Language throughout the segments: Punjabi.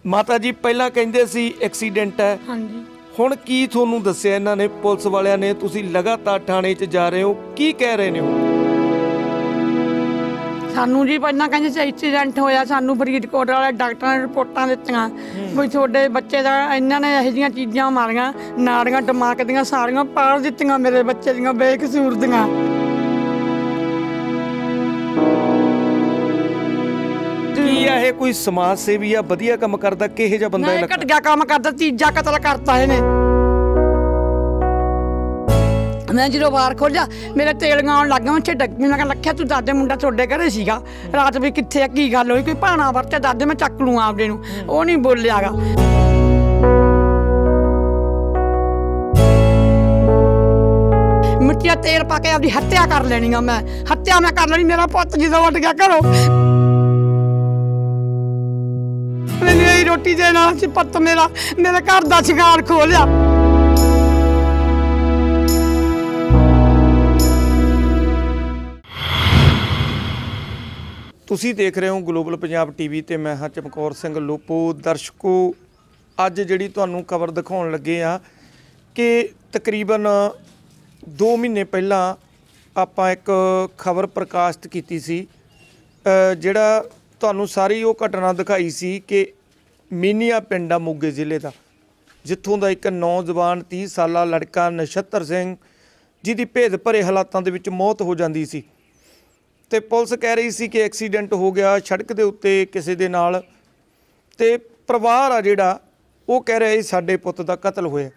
माता जी पहला कहंदे सी एक्सीडेंट है, हाँ जी। हुण की तुहानूं दस्सिआ इन्हां ने पुलिस वालिआं ने? तुसीं लगातार थाणे 'च जा रहे हो, की कह रहे ने? सानू जी पहला कहंदे सी एक्सीडेंट होया, सानू फरीदकोट वाले डॉक्टर ने रिपोर्टां दित्तियां भी तुहाडे बच्चे दा इन्हां ने इहो जिहियां चीज़ां मारियां, नाड़ियां दिमाग दियां सारियां पाड़ दित्तियां मेरे बच्चे दियां बेकसूर दियां। ये कोई समाज सेवी या वधिया काम करदा? किहो जिहा बंदा है? घटिया काम करदा, तीजा कतल करता इहने। मैं जो बार खोलिया मेरे तेलियां आउण लग गईआं, उत्थे डग्गी। मैं लख्या तू दादे मुंडा तुहाडे घरे सीगा रात भी कित्थे आ, की गल होई? कोई भाणा वरते दादे मैं चक लूँ आपदे नूं, ओह नहीं बोलियागा। मिट्टिया तेल पा के आपदी हत्या कर लेनी आ, मैं हत्या मैं कर लेनी। मेरा पुत्त जदों उठ गया घरों, मैंने यही रोटी देना सी पुत्त मेरा, मेरे घर दा शिकार खो लिया। ਤੁਸੀਂ देख रहे हो ग्लोबल पंजाब टीवी ਤੇ मैं हाँ चमकौर सिंह लोपो। दर्शकों ਅੱਜ ਜਿਹੜੀ ਤੁਹਾਨੂੰ ਖਬਰ ਦਿਖਾਉਣ ਲੱਗੇ ਆ ਕਿ ਤਕਰੀਬਨ 2 ਮਹੀਨੇ ਪਹਿਲਾਂ ਆਪਾਂ ਇੱਕ ਖਬਰ ਪ੍ਰਕਾਸ਼ਿਤ ਕੀਤੀ ਸੀ, ਜਿਹੜਾ ਤੁਹਾਨੂੰ ਸਾਰੀ ਉਹ ਘਟਨਾ ਦਿਖਾਈ ਸੀ ਕਿ ਮੀਨੀਆ ਪਿੰਡ ਆ ਮੋਗੇ ਜ਼ਿਲ੍ਹੇ ਦਾ, ਜਿੱਥੋਂ ਦਾ ਇੱਕ ਨੌਜਵਾਨ 30 ਸਾਲਾ ਲੜਕਾ ਨਛੱਤਰ ਸਿੰਘ ਜਿਹਦੀ ਭੇਦ ਭਰੇ ਹਾਲਾਤਾਂ ਦੇ ਵਿੱਚ ਮੌਤ ਹੋ ਜਾਂਦੀ ਸੀ ਤੇ ਪੁਲਿਸ ਕਹਿ ਰਹੀ ਸੀ ਕਿ ਐਕਸੀਡੈਂਟ ਹੋ ਗਿਆ ਸੜਕ ਦੇ ਉੱਤੇ ਕਿਸੇ ਦੇ ਨਾਲ, ਤੇ ਪਰਿਵਾਰ ਆ ਜਿਹੜਾ ਉਹ ਕਹਿ ਰਿਹਾ ਸਾਡੇ ਪੁੱਤ ਦਾ ਕਤਲ ਹੋਇਆ।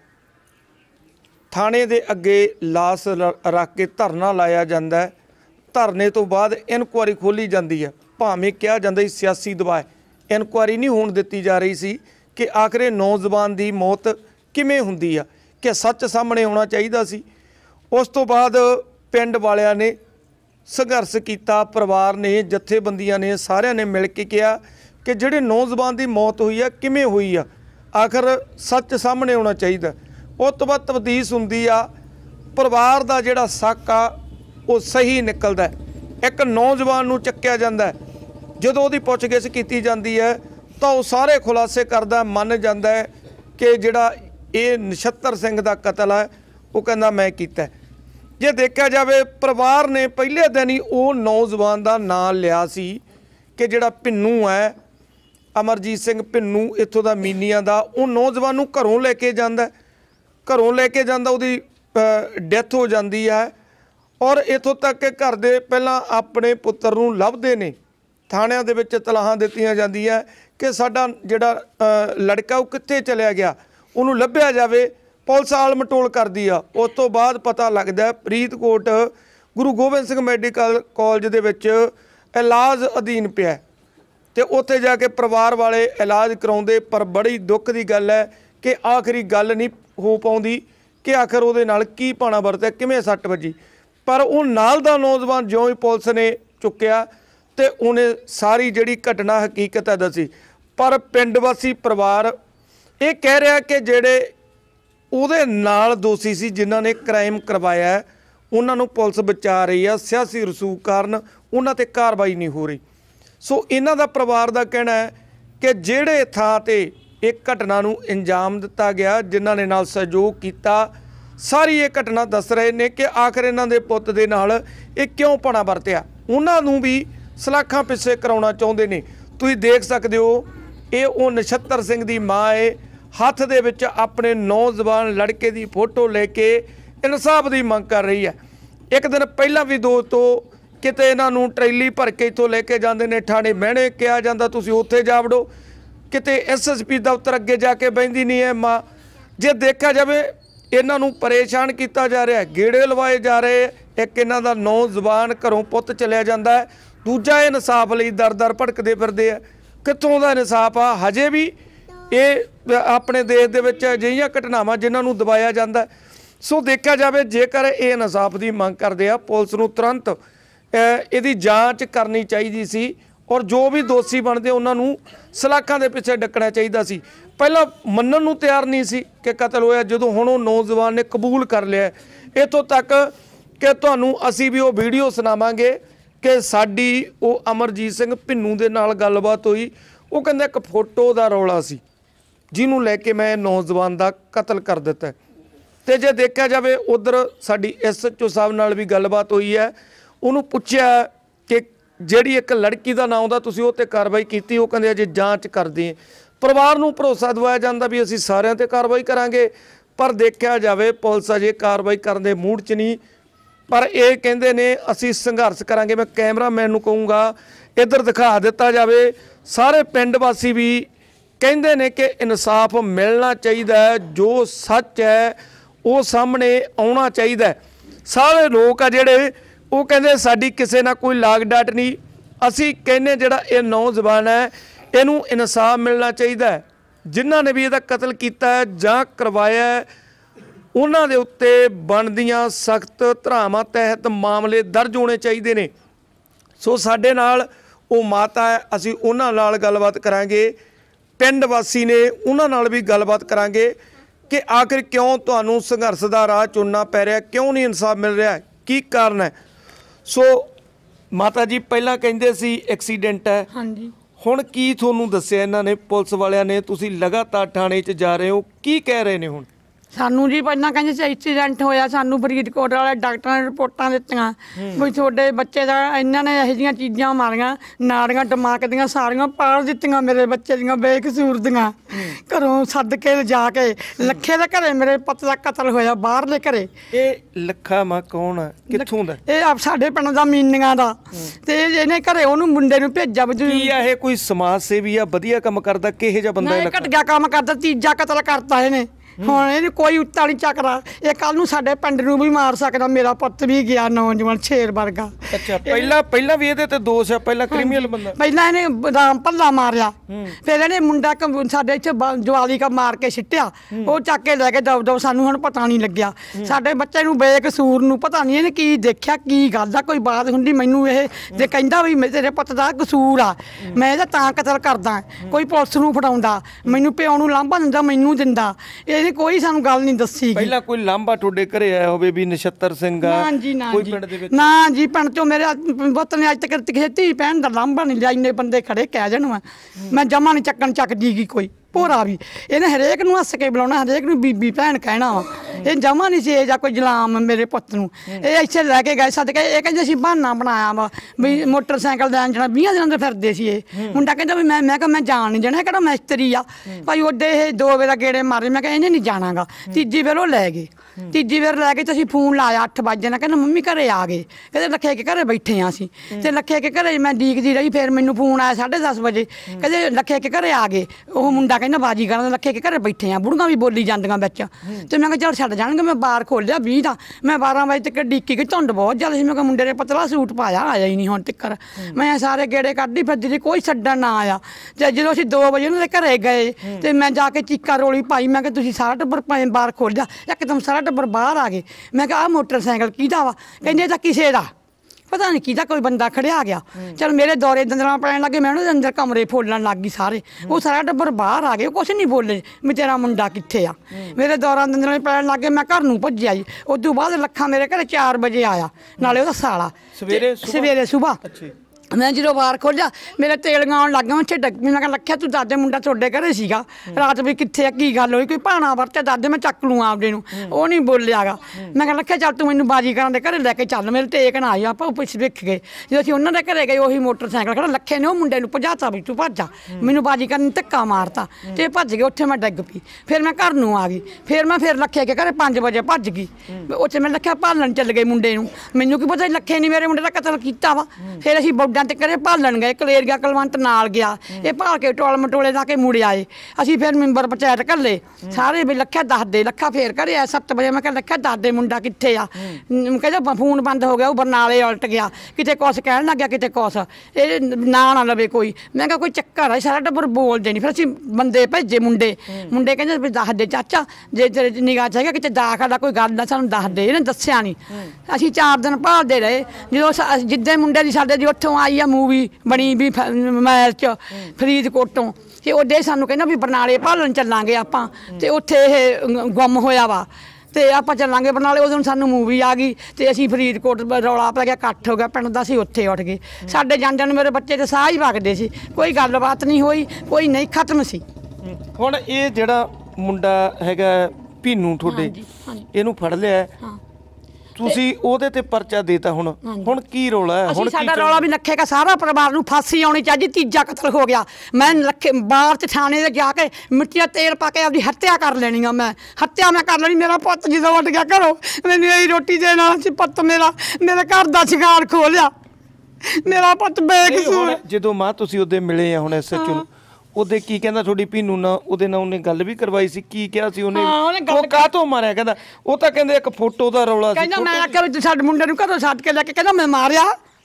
ਥਾਣੇ ਦੇ ਅੱਗੇ ਲਾਸ਼ ਰੱਖ ਕੇ ਧਰਨਾ ਲਾਇਆ ਜਾਂਦਾ ਹੈ। ਧਰਨੇ ਤੋਂ ਬਾਅਦ ਇਨਕੁਆਰੀ ਖੋਲ੍ਹੀ ਜਾਂਦੀ ਹੈ। ਭਾਵੇਂ ਕਿਹਾ ਜਾਂਦਾ ਸੀ ਸਿਆਸੀ ਦਬਾਅ, ਇਨਕੁਆਰੀ ਨਹੀਂ ਹੋਣ ਦਿੱਤੀ ਜਾ ਰਹੀ ਸੀ ਕਿ ਆਖਰੇ ਨੌਜਵਾਨ ਦੀ ਮੌਤ ਕਿਵੇਂ ਹੁੰਦੀ ਆ, ਕਿ ਸੱਚ ਸਾਹਮਣੇ ਆਉਣਾ ਚਾਹੀਦਾ ਸੀ। ਉਸ ਤੋਂ ਬਾਅਦ ਪਿੰਡ ਵਾਲਿਆਂ ਨੇ संघर्ष किया, परिवार ने, जथेबंदियां ने, सारिਆਂ ने मिल के कहा कि ਜਿਹੜੇ नौजवान की मौत हुई है किमें हुई आ, आखिर सच सामने आना चाहिए। उस तो बाद तफ्तीश हुंदी आ, परिवार का जिहड़ा शक आ वो सही निकलदा है। एक नौजवान नूं चक्किया जांदा है, जदों उहदी पुछगिछ कीती जांदी है तो वो सारे खुलासे करदा, मन जांदा है कि जिहड़ा ये नछत्तर सिंह दा कतल है वो कहंदा मैं कीता। जे देखा जाए परिवार ने पहले दिन ही वो नौजवान का नाम लिया सी कि जिहड़ा पिन्नू है, अमरजीत सिंह पिन्नू इत्थों का मीनिया का, वो नौजवान घरों लेके जाता, घरों लेके जाता, उसकी डेथ हो जाती है। और इत्थों तक कि घर दे पहला अपने पुत्र नूं लभदे ने, थाणिਆਂ ਦੇ ਵਿੱਚ तलाहां दित्तियां जांदियां कि साडा जिहड़ा लड़का वो कित्थे चलिया गया, उहनूं लभ्या जावे। पुलिस आल मटोल करती आ। उस तो बाद पता लगता है फरीदकोट गुरु गोबिंद सिंह मैडिकल कॉलेज दे विच इलाज अधीन पिया ते उत्थे जाके परिवार वाले इलाज कराउंदे, पर बड़ी दुख की गल है कि आखिरी गल नहीं हो पाउंदी कि आखिर उहदे नाल की पाणा वरतिया, किवें सੱਟ वजी। पर वो नाल दा नौजवान ज्यों ही पुलिस ने चुक्या ते उन्हें सारी जिहड़ी घटना हकीकत है दसी। पर पिंड वासी परिवार ये कह रहा कि जिहड़े ਉਹਦੇ ਨਾਲ ਦੋਸ਼ੀ ਸੀ जिन्हां ने क्राइम करवाया उन्हां नूं पुलिस बचा रही है, सियासी रसूख कारण उन्हां ते कार्रवाई नहीं हो रही। सो इन्हां दा परिवार दा कहना है कि जिहड़े थां ते एक घटना नूं अंजाम दिता गया, जिन्हां ने नाल सहयोग किया, सारी ये घटना दस रहे ने कि आखिर इन्हां दे पुੱਤ दे नाल ये क्यों पणा वरतिया। उन्हां नूं भी सलाखां पिछे कराउणा चाहुंदे ने। तुसीं देख सकदे हो ये वो नछੱਤਰ सिंह दी मां है, हत्थ दे विच अपने नौजवान लड़के की फोटो लेके इंसाफ की मंग कर रही है। एक दिन पहला भी दोस्तों किते इन्हां नूं ट्रैली भर के इत्थों लेके जांदे ने थाणे महणे, कहा जांदा तुसीं उत्थे जा वड़ो, किते SSP दफ्तर अगे जाके बहिंदी नहीं है मां। जे देखा जाए इन्हां नूं परेशान किया जा रहा है, गेड़े लवाए जा रहे। एक इन्हां दा नौजवान घरों पुੱਤ चलिया जांदा है, दूजा इंसाफ लई दर दर भटकदे फिरदे आ। कित्थों दा इंसाफ आ? हजे भी ये अपने देश दे विच अजिहियां घटनावां जिन्हां नूं दबाया जांदा। सो देखा जाए जेकर ये इंसाफ की मंग करते हैं, पुलिस नूं तुरंत इहदी जांच करनी चाहिए सी और जो भी दोषी बनते उन्होंने सलाखां दे पिछे डकना चाहिए सी। पहला मन्नण नूं तैयार नहीं सी कि कतल होया, जदों हुण उह नौजवान ने कबूल कर लिया। इत्थों तक कि तुहानूं असीं भी वो वीडियो सुणावांगे कि साडी वो अमरजीत सिंह भिन्नू दे नाल गलबात हुई। ਉਹ ਕਹਿੰਦਾ ਇੱਕ ਫੋਟੋ ਦਾ ਰੌਲਾ ਸੀ ਜਿਹਨੂੰ ਲੈ ਕੇ ਮੈਂ ਨੌਜਵਾਨ ਦਾ ਕਤਲ ਕਰ ਦਿੱਤਾ। ਤੇ ਜੇ ਦੇਖਿਆ ਜਾਵੇ ਉਧਰ ਸਾਡੀ SHO ਸਾਹਿਬ ਨਾਲ ਵੀ ਗੱਲਬਾਤ ਹੋਈ ਹੈ, ਉਹਨੂੰ ਪੁੱਛਿਆ ਕਿ ਜਿਹੜੀ ਇੱਕ ਲੜਕੀ ਦਾ ਨਾਂ ਆਉਂਦਾ ਤੁਸੀਂ ਉਹ ਤੇ ਕਾਰਵਾਈ ਕੀਤੀ, ਉਹ ਕਹਿੰਦੇ ਅਜੇ ਜਾਂਚ ਕਰਦੇ। ਪਰਿਵਾਰ ਨੂੰ ਭਰੋਸਾ ਦਿਵਾਇਆ ਜਾਂਦਾ ਵੀ ਅਸੀਂ ਸਾਰਿਆਂ ਤੇ ਕਾਰਵਾਈ ਕਰਾਂਗੇ, ਪਰ ਦੇਖਿਆ ਜਾਵੇ ਪੁਲਿਸ ਅਜੇ ਕਾਰਵਾਈ ਕਰਨ ਦੇ ਮੂਡ 'ਚ ਨਹੀਂ। ਪਰ ਇਹ ਕਹਿੰਦੇ ਨੇ ਅਸੀਂ ਸੰਘਰਸ਼ ਕਰਾਂਗੇ। ਮੈਂ ਕੈਮਰਾਮੈਨ ਨੂੰ ਕਹੂੰਗਾ ਇੱਧਰ ਦਿਖਾ ਦਿੱਤਾ ਜਾਵੇ। ਸਾਰੇ ਪਿੰਡ ਵਾਸੀ ਵੀ ਕਹਿੰਦੇ ਨੇ ਕਿ ਇਨਸਾਫ ਮਿਲਣਾ ਚਾਹੀਦਾ ਹੈ, ਜੋ ਸੱਚ ਹੈ ਉਹ ਸਾਹਮਣੇ ਆਉਣਾ ਚਾਹੀਦਾ। ਸਾਰੇ ਲੋਕ ਆ ਜਿਹੜੇ ਉਹ ਕਹਿੰਦੇ ਸਾਡੀ ਕਿਸੇ ਨਾਲ ਕੋਈ ਲਾਗ ਡਾਟ ਨਹੀਂ, ਅਸੀਂ ਕਹਿੰਦੇ ਜਿਹੜਾ ਇਹ ਨੌਜਵਾਨ ਹੈ ਇਹਨੂੰ ਇਨਸਾਫ ਮਿਲਣਾ ਚਾਹੀਦਾ ਹੈ। ਜਿਨ੍ਹਾਂ ਨੇ ਵੀ ਇਹਦਾ ਕਤਲ ਕੀਤਾ ਹੈ ਜਾਂ ਕਰਵਾਇਆ ਹੈ ਉਹਨਾਂ ਦੇ ਉੱਤੇ ਬਣਦੀਆਂ ਸਖਤ ਧਾਰਾਵਾਂ ਤਹਿਤ ਮਾਮਲੇ ਦਰਜ ਹੋਣੇ ਚਾਹੀਦੇ ਨੇ। ਸੋ ਸਾਡੇ ਨਾਲ ਉਹ ਮਾਤਾ ਹੈ, ਅਸੀਂ ਉਹਨਾਂ ਨਾਲ ਗੱਲਬਾਤ ਕਰਾਂਗੇ। ਪਿੰਡ ਵਾਸੀ ਨੇ, ਉਹਨਾਂ ਨਾਲ ਵੀ ਗੱਲਬਾਤ ਕਰਾਂਗੇ ਕਿ ਆਖਿਰ ਕਿਉਂ ਤੁਹਾਨੂੰ ਸੰਘਰਸ਼ ਦਾ ਰਾਹ ਚੁਣਨਾ ਪੈ ਰਿਹਾ, ਕਿਉਂ ਨਹੀਂ ਇਨਸਾਫ ਮਿਲ ਰਿਹਾ, ਕੀ ਕਾਰਨ ਹੈ। ਸੋ ਮਾਤਾ ਜੀ ਪਹਿਲਾਂ ਕਹਿੰਦੇ ਸੀ ਐਕਸੀਡੈਂਟ ਹੈ, ਹਾਂਜੀ ਹੁਣ ਕੀ ਤੁਹਾਨੂੰ ਦੱਸਿਆ ਇਹਨਾਂ ਨੇ, ਪੁਲਿਸ ਵਾਲਿਆਂ ਨੇ? ਤੁਸੀਂ ਲਗਾਤਾਰ ਥਾਣੇ 'ਚ ਜਾ ਰਹੇ ਹੋ, ਕੀ ਕਹਿ ਰਹੇ ਨੇ ਹੁਣ? ਸਾਨੂੰ ਜੀ ਪਹਿਲਾਂ ਕਹਿੰਦੇ ਸੀ ਐਕਸੀਡੈਂਟ ਹੋਇਆ, ਸਾਨੂੰ ਫਰੀਦਕੋਟ ਵਾਲੇ ਡਾਕਟਰਾਂ ਨੇ ਰਿਪੋਰਟਾਂ ਦਿੱਤੀਆਂ ਵੀ ਤੁਹਾਡੇ ਬੱਚੇ ਦਾ ਇਹਨਾਂ ਨੇ ਇਹੋ ਜਿਹੀਆਂ ਚੀਜ਼ਾਂ ਮਾਰੀਆਂ, ਨਾੜੀਆਂ ਦਿਮਾਗ ਦੀਆਂ ਸਾਰੀਆਂ ਪਾੜ ਦਿੱਤੀਆਂ ਮੇਰੇ ਬੱਚੇ ਦੀਆਂ ਬੇਕਸੂਰ ਦੀਆਂ। ਘਰੋਂ ਸੱਦ ਕੇ ਲਿਜਾ ਕੇ ਲੱਖੇ ਦੇ ਘਰੇ ਮੇਰੇ ਪੁੱਤ ਦਾ ਕਤਲ ਹੋਇਆ, ਬਾਹਰਲੇ ਘਰੇ। ਇਹ ਲੱਖਾ ਮਾ ਕੌਣ ਹੈ, ਕਿੱਥੋਂ ਦਾ? ਇਹ ਸਾਡੇ ਪਿੰਡ ਦਾ ਮੀਨੀਆਂ ਦਾ। ਤੇ ਇਹਨੇ ਘਰੇ ਉਹਨੂੰ ਮੁੰਡੇ ਨੂੰ ਭੇਜਿਆ ਵੀ ਕੀ ਆ ਇਹ ਕੋਈ ਸਮਾਜ ਸੇਵੀ ਆ, ਵਧੀਆ ਕੰਮ ਕਰਦਾ, ਕਿਹੋ ਜਿਹਾ ਬੰਦਾ? ਨਹੀਂ, ਘਟੀਆ ਕੰਮ ਕਰਦਾ, ਤੀਜਾ ਕਤਲ ਕਰਤਾ ਇਹਨੇ। ਹੁਣ ਇਹਨੂੰ ਕੋਈ ਉੱਤਾ ਨਹੀਂ ਚੱਕਦਾ, ਇਹ ਕੱਲ ਨੂੰ ਸਾਡੇ ਪਿੰਡ ਨੂੰ ਵੀ ਮਾਰ ਸਕਦਾ। ਮੇਰਾ ਪੁੱਤ ਵੀ ਗਿਆ ਨੌਜਵਾਨ ਸ਼ੇਰ ਵਰਗਾ। ਅੱਛਾ, ਪਹਿਲਾਂ ਵੀ ਇਹਦੇ ਤੇ ਦੋਸ਼ ਆ, ਪਹਿਲਾਂ ਕ੍ਰਿਮੀਨਲ ਬੰਦਾ? ਪਹਿਲਾਂ ਇਹਨੇ ਰਾਮ ਭੱਲਾ ਮਾਰਿਆ, ਫਿਰ ਇਹਨੇ ਮੁੰਡਾ ਸਾਡੇ ਇੱਥੇ ਜਵਾਲੀ ਕਾ ਮਾਰ ਕੇ ਸਿੱਟਿਆ, ਉਹ ਚੱਕ ਕੇ ਲੈ ਕੇ ਦਬ ਸਾਨੂੰ ਹੁਣ ਪਤਾ ਨਹੀਂ ਲੱਗਿਆ। ਸਾਡੇ ਬੱਚੇ ਨੂੰ ਬੇਕਸੂਰ ਨੂੰ ਪਤਾ ਨਹੀਂ ਇਹਨੇ ਕੀ ਦੇਖਿਆ, ਕੀ ਗੱਲ ਆ, ਕੋਈ ਬਾਤ ਹੁੰਦੀ ਮੈਨੂੰ ਇਹ ਜੇ ਕਹਿੰਦਾ ਵੀ ਤੇਰੇ ਪੁੱਤ ਦਾ ਕਸੂਰ ਆ, ਮੈਂ ਇਹਦਾ ਤਾਂ ਕਤਲ ਕਰਦਾ। ਕੋਈ ਪੁਲਿਸ ਨੂੰ ਫੜਾਉਂਦਾ, ਮੈਨੂੰ ਪਿਓ ਨੂੰ ਲਾਂਭਾ ਦਿੰਦਾ, ਮੈਨੂੰ ਦਿੰਦਾ, ਇਹਨੇ ਕੋਈ ਸਾਨੂੰ ਗੱਲ ਨਹੀਂ ਦੱਸੀ। ਪਹਿਲਾਂ ਕੋਈ ਲਾਂਭਾ ਤੁਹਾਡੇ ਘਰੇ ਆਇਆ ਹੋਵੇ ਵੀ ਨਛੱਤਰ ਸਿੰਘ ਆ ਕੋਈ ਪਿੰਡ ਦੇ ਵਿੱਚ? ਨਾ ਜੀ, ਪਿੰਡ ਚੋਂ ਮੇਰੇ ਪੁੱਤ ਨੇ ਅੱਜ ਤੱਕ ਕਿਸੇ ਧੀ ਭੈਣ ਦਾ ਲਾਂਭਾ ਨਹੀਂ ਲਿਆ। ਇੰਨੇ ਬੰਦੇ ਖੜੇ ਕਹਿ ਜਾਣ ਮੈਂ ਜਮਾ ਨਹੀਂ ਚੱਕਦੀ ਗਈ ਕੋਈ ਭੋਰਾ ਵੀ। ਇਹਨੇ ਹਰੇਕ ਨੂੰ ਹੱਸ ਕੇ ਬੁਲਾਉਣਾ, ਹਰੇਕ ਨੂੰ ਬੀਬੀ ਭੈਣ ਕਹਿਣਾ ਵਾ। ਇਹ ਜਮਾ ਨਹੀਂ ਸੀ ਇਹ ਜਾਂ ਕੋਈ ਜਲਾਮ ਮੇਰੇ ਪੁੱਤ ਨੂੰ। ਇਹ ਇੱਥੇ ਲੈ ਕੇ ਗਏ ਸੱਦ ਕੇ, ਇਹ ਕਹਿੰਦੇ ਅਸੀਂ ਬਹਾਨਾ ਬਣਾਇਆ ਵਾ ਵੀ ਮੋਟਰਸਾਈਕਲ ਲੈਣ ਜਾਣਾ, 20 ਦਿਨਾਂ ਤੋਂ ਫਿਰਦੇ ਸੀ ਇਹ। ਮੁੰਡਾ ਕਹਿੰਦਾ ਵੀ ਮੈਂ ਕਿਹਾ ਮੈਂ ਜਾਣ ਨਹੀਂ ਜਾਣਾ, ਕਿਹੜਾ ਮਿਸਤਰੀ ਆ ਭਾਈ। ਉਹਦੇ ਇਹ 2 ਵੇਰਾ ਗੇੜੇ ਮਾਰੇ, ਮੈਂ ਕਿਹਾ ਇਹਨੇ ਨਹੀਂ ਜਾਣਾਗਾ। ਤੀਜੀ ਵੇਰ ਉਹ ਲੈ ਗਏ, ਤੀਜੀ ਵੇਰ ਲੈ ਕੇ ਤੇ ਅਸੀਂ ਫੋਨ ਲਾਇਆ 8 ਵਜੇ ਨਾਲ, ਕਹਿੰਦਾ ਮੰਮੀ ਘਰੇ ਆ ਗਏ। ਕਹਿੰਦੇ ਲੱਖੇ ਕੇ ਘਰੇ ਬੈਠੇ ਆ ਅਸੀਂ, ਤੇ ਲੱਖੇ ਕੇ ਘਰੇ ਮੈਂ ਡੀਕਦੀ ਰਹੀ। ਫਿਰ ਮੈਨੂੰ ਫੋਨ ਆਇਆ 10:30 ਵਜੇ, ਕਹਿੰਦੇ ਲੱਖੇ ਕੇ ਘਰੇ ਆ ਗਏ। ਉਹ ਮੁੰਡਾ ਕਹਿੰਦਾ ਬਾਜੀ ਕਰਨ ਲੱਖੇ ਕੇ ਘਰੇ ਬੈਠੇ ਆ, ਬੁੜੀਆਂ ਵੀ ਬੋਲੀ ਜਾਂਦੀਆਂ ਵਿੱਚ। ਤੇ ਮੈਂ ਕਿਹਾ ਚੱਲ ਛੱਡ ਜਾਣਗੇ। ਮੈਂ ਬਾਹਰ ਖੋਲਿਆ 20 ਦਾ, ਮੈਂ 12 ਵਜੇ ਤੱਕ ਡੀਕੀ ਗਈ, ਧੁੰਦ ਬਹੁਤ ਜ਼ਿਆਦਾ ਸੀ। ਮੈਂ ਕਿਹਾ ਮੁੰਡੇ ਨੇ ਪਤਲਾ ਸੂਟ ਪਾਇਆ, ਆਇਆ ਹੀ ਨਹੀਂ ਹੁਣ ਤੱਕ। ਮੈਂ ਸਾਰੇ ਗੇੜੇ ਕੱਢਦੀ ਫਿਰਦੀ ਸੀ, ਕੋਈ ਛੱਡਣ ਨਾ ਆਇਆ। ਤੇ ਜਦੋਂ ਅਸੀਂ 2 ਵਜੇ ਉਹਨਾਂ ਦੇ ਘਰੇ ਗਏ ਤੇ ਮੈਂ ਜਾ ਕੇ ਚੀਕਾ ਰੋਲੀ ਪਾਈ, ਮੈਂ ਕਿਹਾ ਤੁਸੀਂ ਸਾਰਾ ਟੱਬਰ ਬਾਹਰ ਖੋਲਿਆ, ਇੱਕਦਮ ਸਾਰਾ ਟੱਬਰ ਬਾਹਰ ਆ ਗਏ। ਮੈਂ ਕਿਹਾ ਆਹ ਮੋਟਰਸਾਈਕਲ ਕਿਹਦਾ ਵਾ? ਕਹਿੰਦੇ ਇਹ ਤਾਂ ਕਿਸੇ ਦਾ, ਪਤਾ ਨਹੀਂ ਕਿਹਦਾ, ਕੋਈ ਬੰਦਾ ਖੜਿਆ ਗਿਆ। ਚਲ ਮੇਰੇ ਦੌਰੇ ਦੰਦਰਾਂ ਪੈਣ ਲੱਗੇ, ਮੈਂ ਉਹਨਾਂ ਦੇ ਅੰਦਰ ਕਮਰੇ ਫੋਲਣ ਲੱਗ ਗਈ ਸਾਰੇ। ਉਹ ਸਾਰਾ ਟੱਬਰ ਬਾਹਰ ਆ ਗਏ, ਕੁਛ ਨਹੀਂ ਬੋਲੇ ਵੀ ਤੇਰਾ ਮੁੰਡਾ ਕਿੱਥੇ ਆ। ਮੇਰੇ ਦੌਰਾ ਦੰਦਰਾਂ ਪੈਣ ਲੱਗੇ, ਮੈਂ ਘਰ ਨੂੰ ਭੱਜਿਆ ਜੀ। ਉਸ ਤੋਂ ਬਾਅਦ ਲੱਖਾਂ ਮੇਰੇ ਘਰੇ 4 ਵਜੇ ਆਇਆ, ਨਾਲੇ ਉਹਦਾ ਸਾਲਾ ਸਵੇਰੇ ਸੁਬਾਹ। ਮੈਂ ਜਦੋਂ ਬਾਹਰ ਖੋਲਿਆ ਮੇਰੇ ਤੇਲੀਆਂ ਆਉਣ ਲੱਗ ਗਈਆਂ, ਉੱਥੇ ਡੱਗ ਪਈ। ਮੈਂ ਕਿਹਾ ਲੱਖਿਆ ਤੂੰ ਦਾਦੇ ਮੁੰਡਾ ਤੁਹਾਡੇ ਘਰੇ ਸੀਗਾ ਰਾਤ ਵੀ, ਕਿੱਥੇ ਆ, ਕੀ ਗੱਲ ਹੋਈ, ਕੋਈ ਭਾਣਾ ਵਰਤਿਆ? ਦਾਦੇ ਮੈਂ ਚੱਕ ਲੂੰ ਆਪਦੇ ਨੂੰ, ਉਹ ਨਹੀਂ ਬੋਲਿਆਗਾ। ਮੈਂ ਕਿਹਾ ਲੱਖਿਆ ਚੱਲ ਤੂੰ ਮੈਨੂੰ ਬਾਜੀ ਕਰਾਂ ਦੇ ਘਰੇ ਲੈ ਕੇ ਚੱਲ, ਮੇਰੇ ਟੇਕ ਨਾ ਆਈ। ਆਪਾਂ ਪਿੱਛੇ ਵੇਖ ਗਏ, ਜਦੋਂ ਅਸੀਂ ਉਹਨਾਂ ਦੇ ਘਰੇ ਗਏ ਉਹੀ ਮੋਟਰਸਾਈਕਲ ਖੜਾ, ਲੱਖੇ ਨੇ ਉਹ ਮੁੰਡੇ ਨੂੰ ਭਜਾਤਾ ਵੀ ਤੂੰ ਭੱਜਾ, ਮੈਨੂੰ ਬਾਜੀ ਕਰਨ ਧੱਕਾ ਮਾਰਤਾ ਤੇ ਭੱਜ ਗਏ। ਉੱਥੇ ਮੈਂ ਡਿੱਗ ਪਈ, ਫਿਰ ਮੈਂ ਘਰ ਨੂੰ ਆ ਗਈ। ਫਿਰ ਮੈਂ ਲੱਖੇ ਕੇ ਘਰੇ 5 ਵਜੇ ਭੱਜ ਗਈ। ਉੱਥੇ ਮੈਂ ਲੱਖਿਆ ਭਾਲਣ ਚੱਲ ਗਏ ਮੁੰਡੇ ਨੂੰ, ਮੈਨੂੰ ਕੀ ਪਤਾ ਲੱਖੇ ਨੇ ਮੇਰੇ ਮੁੰਡੇ ਦਾ ਕਤਲ ਕੀਤਾ ਵਾ। ਫਿਰ ਅਸੀਂ ਬੌਡਾਂ ਤੇ ਘਰੇ ਭਾਲਣ ਗਏ, ਕਲੇਰੀਆ ਕਲਵੰਤ ਨਾਲ ਗਿਆ, ਇਹ ਭਾਲ ਕੇ ਟੋਲ ਮਟੋਲੇ ਲਾ ਕੇ ਮੁੜ ਆਏ। ਅਸੀਂ ਫਿਰ ਮੈਂਬਰ ਪੰਚਾਇਤ ਘੱਲੇ ਸਾਰੇ ਵੀ ਲੱਖਿਆ ਦੱਸ ਦੇ। ਲੱਖਾ ਫੇਰ ਘਰੇ ਆਇਆ 7 ਵਜੇ, ਮੈਂ ਕਿਹਾ ਲੱਖਿਆ ਦੱਸ ਦੇ ਮੁੰਡਾ ਕਿੱਥੇ ਆ? ਕਹਿੰਦਾ ਫੋਨ ਬੰਦ ਹੋ ਗਿਆ, ਉਹ ਬਰਨਾਲੇ ਉਲਟ ਗਿਆ, ਕਿਤੇ ਕੁਛ ਕਹਿਣ ਲੱਗ ਗਿਆ, ਕਿਤੇ ਕੁਛ, ਇਹ ਨਾ ਲਵੇ ਕੋਈ। ਮੈਂ ਕਿਹਾ ਕੋਈ ਚੱਕਰ ਆ, ਸਾਰਾ ਟੱਬਰ ਬੋਲਦੇ ਨਹੀਂ। ਫਿਰ ਅਸੀਂ ਬੰਦੇ ਭੇਜੇ, ਮੁੰਡੇ ਕਹਿੰਦੇ ਵੀ ਦੱਸ ਦੇ ਚਾਚਾ, ਜੇ ਤੇਰੇ ਨਿਗਾਹ 'ਚ ਹੈਗਾ ਕਿਤੇ ਦਾਖਲ ਆ ਕੋਈ ਗੱਲ, ਸਾਨੂੰ ਦੱਸ ਦੇ। ਇਹਨੇ ਦੱਸਿਆ ਨਹੀਂ। ਅਸੀਂ 4 ਦਿਨ ਭਾਲਦੇ ਰਹੇ। ਜਦੋਂ ਜਿੱਦਾਂ ਮੁੰਡੇ ਦੀ ਸਾਡੇ ਦੀ ਉੱਥੋਂ ਆਈ ਆ ਮੂਵੀ ਬਣੀ ਵੀ ਮੈਲ 'ਚ ਫਰੀਦਕੋਟੋਂ, ਤੇ ਉਹਦੇ ਸਾਨੂੰ ਕਹਿੰਦਾ ਵੀ ਬਰਨਾਲੇ ਭਾਲਣ ਚੱਲਾਂਗੇ ਆਪਾਂ, ਤੇ ਉੱਥੇ ਇਹ ਗੁੰਮ ਹੋਇਆ ਵਾ। ਤੇ ਆਪਾਂ ਚੱਲਾਂਗੇ ਬਰਨਾਲੇ। ਉਦੋਂ ਸਾਨੂੰ ਮੂਵੀ ਆ ਗਈ ਤੇ ਅਸੀਂ ਫਰੀਦਕੋਟ ਰੌਲਾ ਪੈ ਗਿਆ, ਇਕੱਠ ਹੋ ਗਿਆ ਪਿੰਡ ਦਾ, ਅਸੀਂ ਉੱਥੇ ਉੱਠ ਗਏ। ਸਾਡੇ ਜਾਂਦਿਆਂ ਨੂੰ ਮੇਰੇ ਬੱਚੇ ਦੇ ਸਾਹ ਹੀ ਵਗਦੇ ਸੀ, ਕੋਈ ਗੱਲਬਾਤ ਨਹੀਂ ਹੋਈ, ਕੋਈ ਨਹੀਂ, ਖਤਮ ਸੀ। ਹੁਣ ਇਹ ਜਿਹੜਾ ਮੁੰਡਾ ਹੈਗਾ ਭੀਨੂ ਤੁਹਾਡੇ, ਇਹਨੂੰ ਫੜ ਲਿਆ, ਤੁਸੀਂ ਉਹਦੇ ਤੇ ਪਰਚਾ ਦੇਤਾ, ਹੁਣ ਕੀ ਰੌਲਾ ਹੈ? ਹੁਣ ਸਾਡਾ ਰੌਲਾ ਵੀ ਲੱਖੇ ਕਾ ਸਾਰਾ ਪਰਿਵਾਰ ਨੂੰ ਫਾਂਸੀ ਆਉਣੀ ਚਾਹੀਦੀ। ਤੀਜਾ ਕਤਲ ਹੋ ਗਿਆ। ਮੈਂ ਲੱਖੇ ਬਾਹਰ ਚ ਥਾਣੇ ਤੇ ਜਾ ਕੇ ਮਿੱਟੀ ਦਾ ਤੇਲ ਪਾ ਕੇ ਆਪਦੀ ਹੱਤਿਆ ਕਰ ਲੈਣੀ ਆ। ਮੈਂ ਹੱਤਿਆ ਮੈਂ ਕਰ ਲੈਣੀ। ਮੇਰਾ ਪੁੱਤ ਜਦੋਂ ਉੱਡ ਗਿਆ ਘਰੋਂ, ਮੈਨੂੰ ਇਹੀ ਰੋਟੀ ਦੇਣ ਵਾਲਾ ਸੀ ਪੁੱਤ ਮੇਰਾ, ਮੇਰੇ ਘਰ ਦਾ ਸ਼ਿੰਗਾਰ ਖੋਹ ਲਿਆ। ਮੇਰਾ ਪੁੱਤ ਬੇਕਸੂਰ। ਜਦੋਂ ਮਾਂ ਤੁਸੀਂ ਉਹਦੇ ਮਿਲੇ ਆ ਹੁਣ ਐਸਐਚਓ ਨੂੰ, ਉਹਦੇ ਕੀ ਕਹਿੰਦਾ ਤੁਹਾਡੀ ਭੀਨੂ ਨਾਲ? ਉਹਦੇ ਨਾਲ ਉਹਨੇ ਗੱਲ ਵੀ ਕਰਵਾਈ ਸੀ? ਕੀ ਕਿਹਾ ਸੀ ਉਹਨੇ? ਉਹ ਕਾਹਤੋਂ ਮਾਰਿਆ? ਕਹਿੰਦਾ ਉਹ ਤਾਂ ਕਹਿੰਦੇ ਇੱਕ ਫੋਟੋ ਦਾ ਰੌਲਾ ਸੀ। ਕਹਿੰਦਾ ਮੈਂ ਆਖਿਆ ਵੀ ਸਾਡੇ ਮੁੰਡੇ ਨੂੰ ਘਰੋਂ ਛੱਡ ਕੇ ਲੈ ਕੇ, ਕਹਿੰਦਾ ਮੈਂ ਮਾਰਿਆ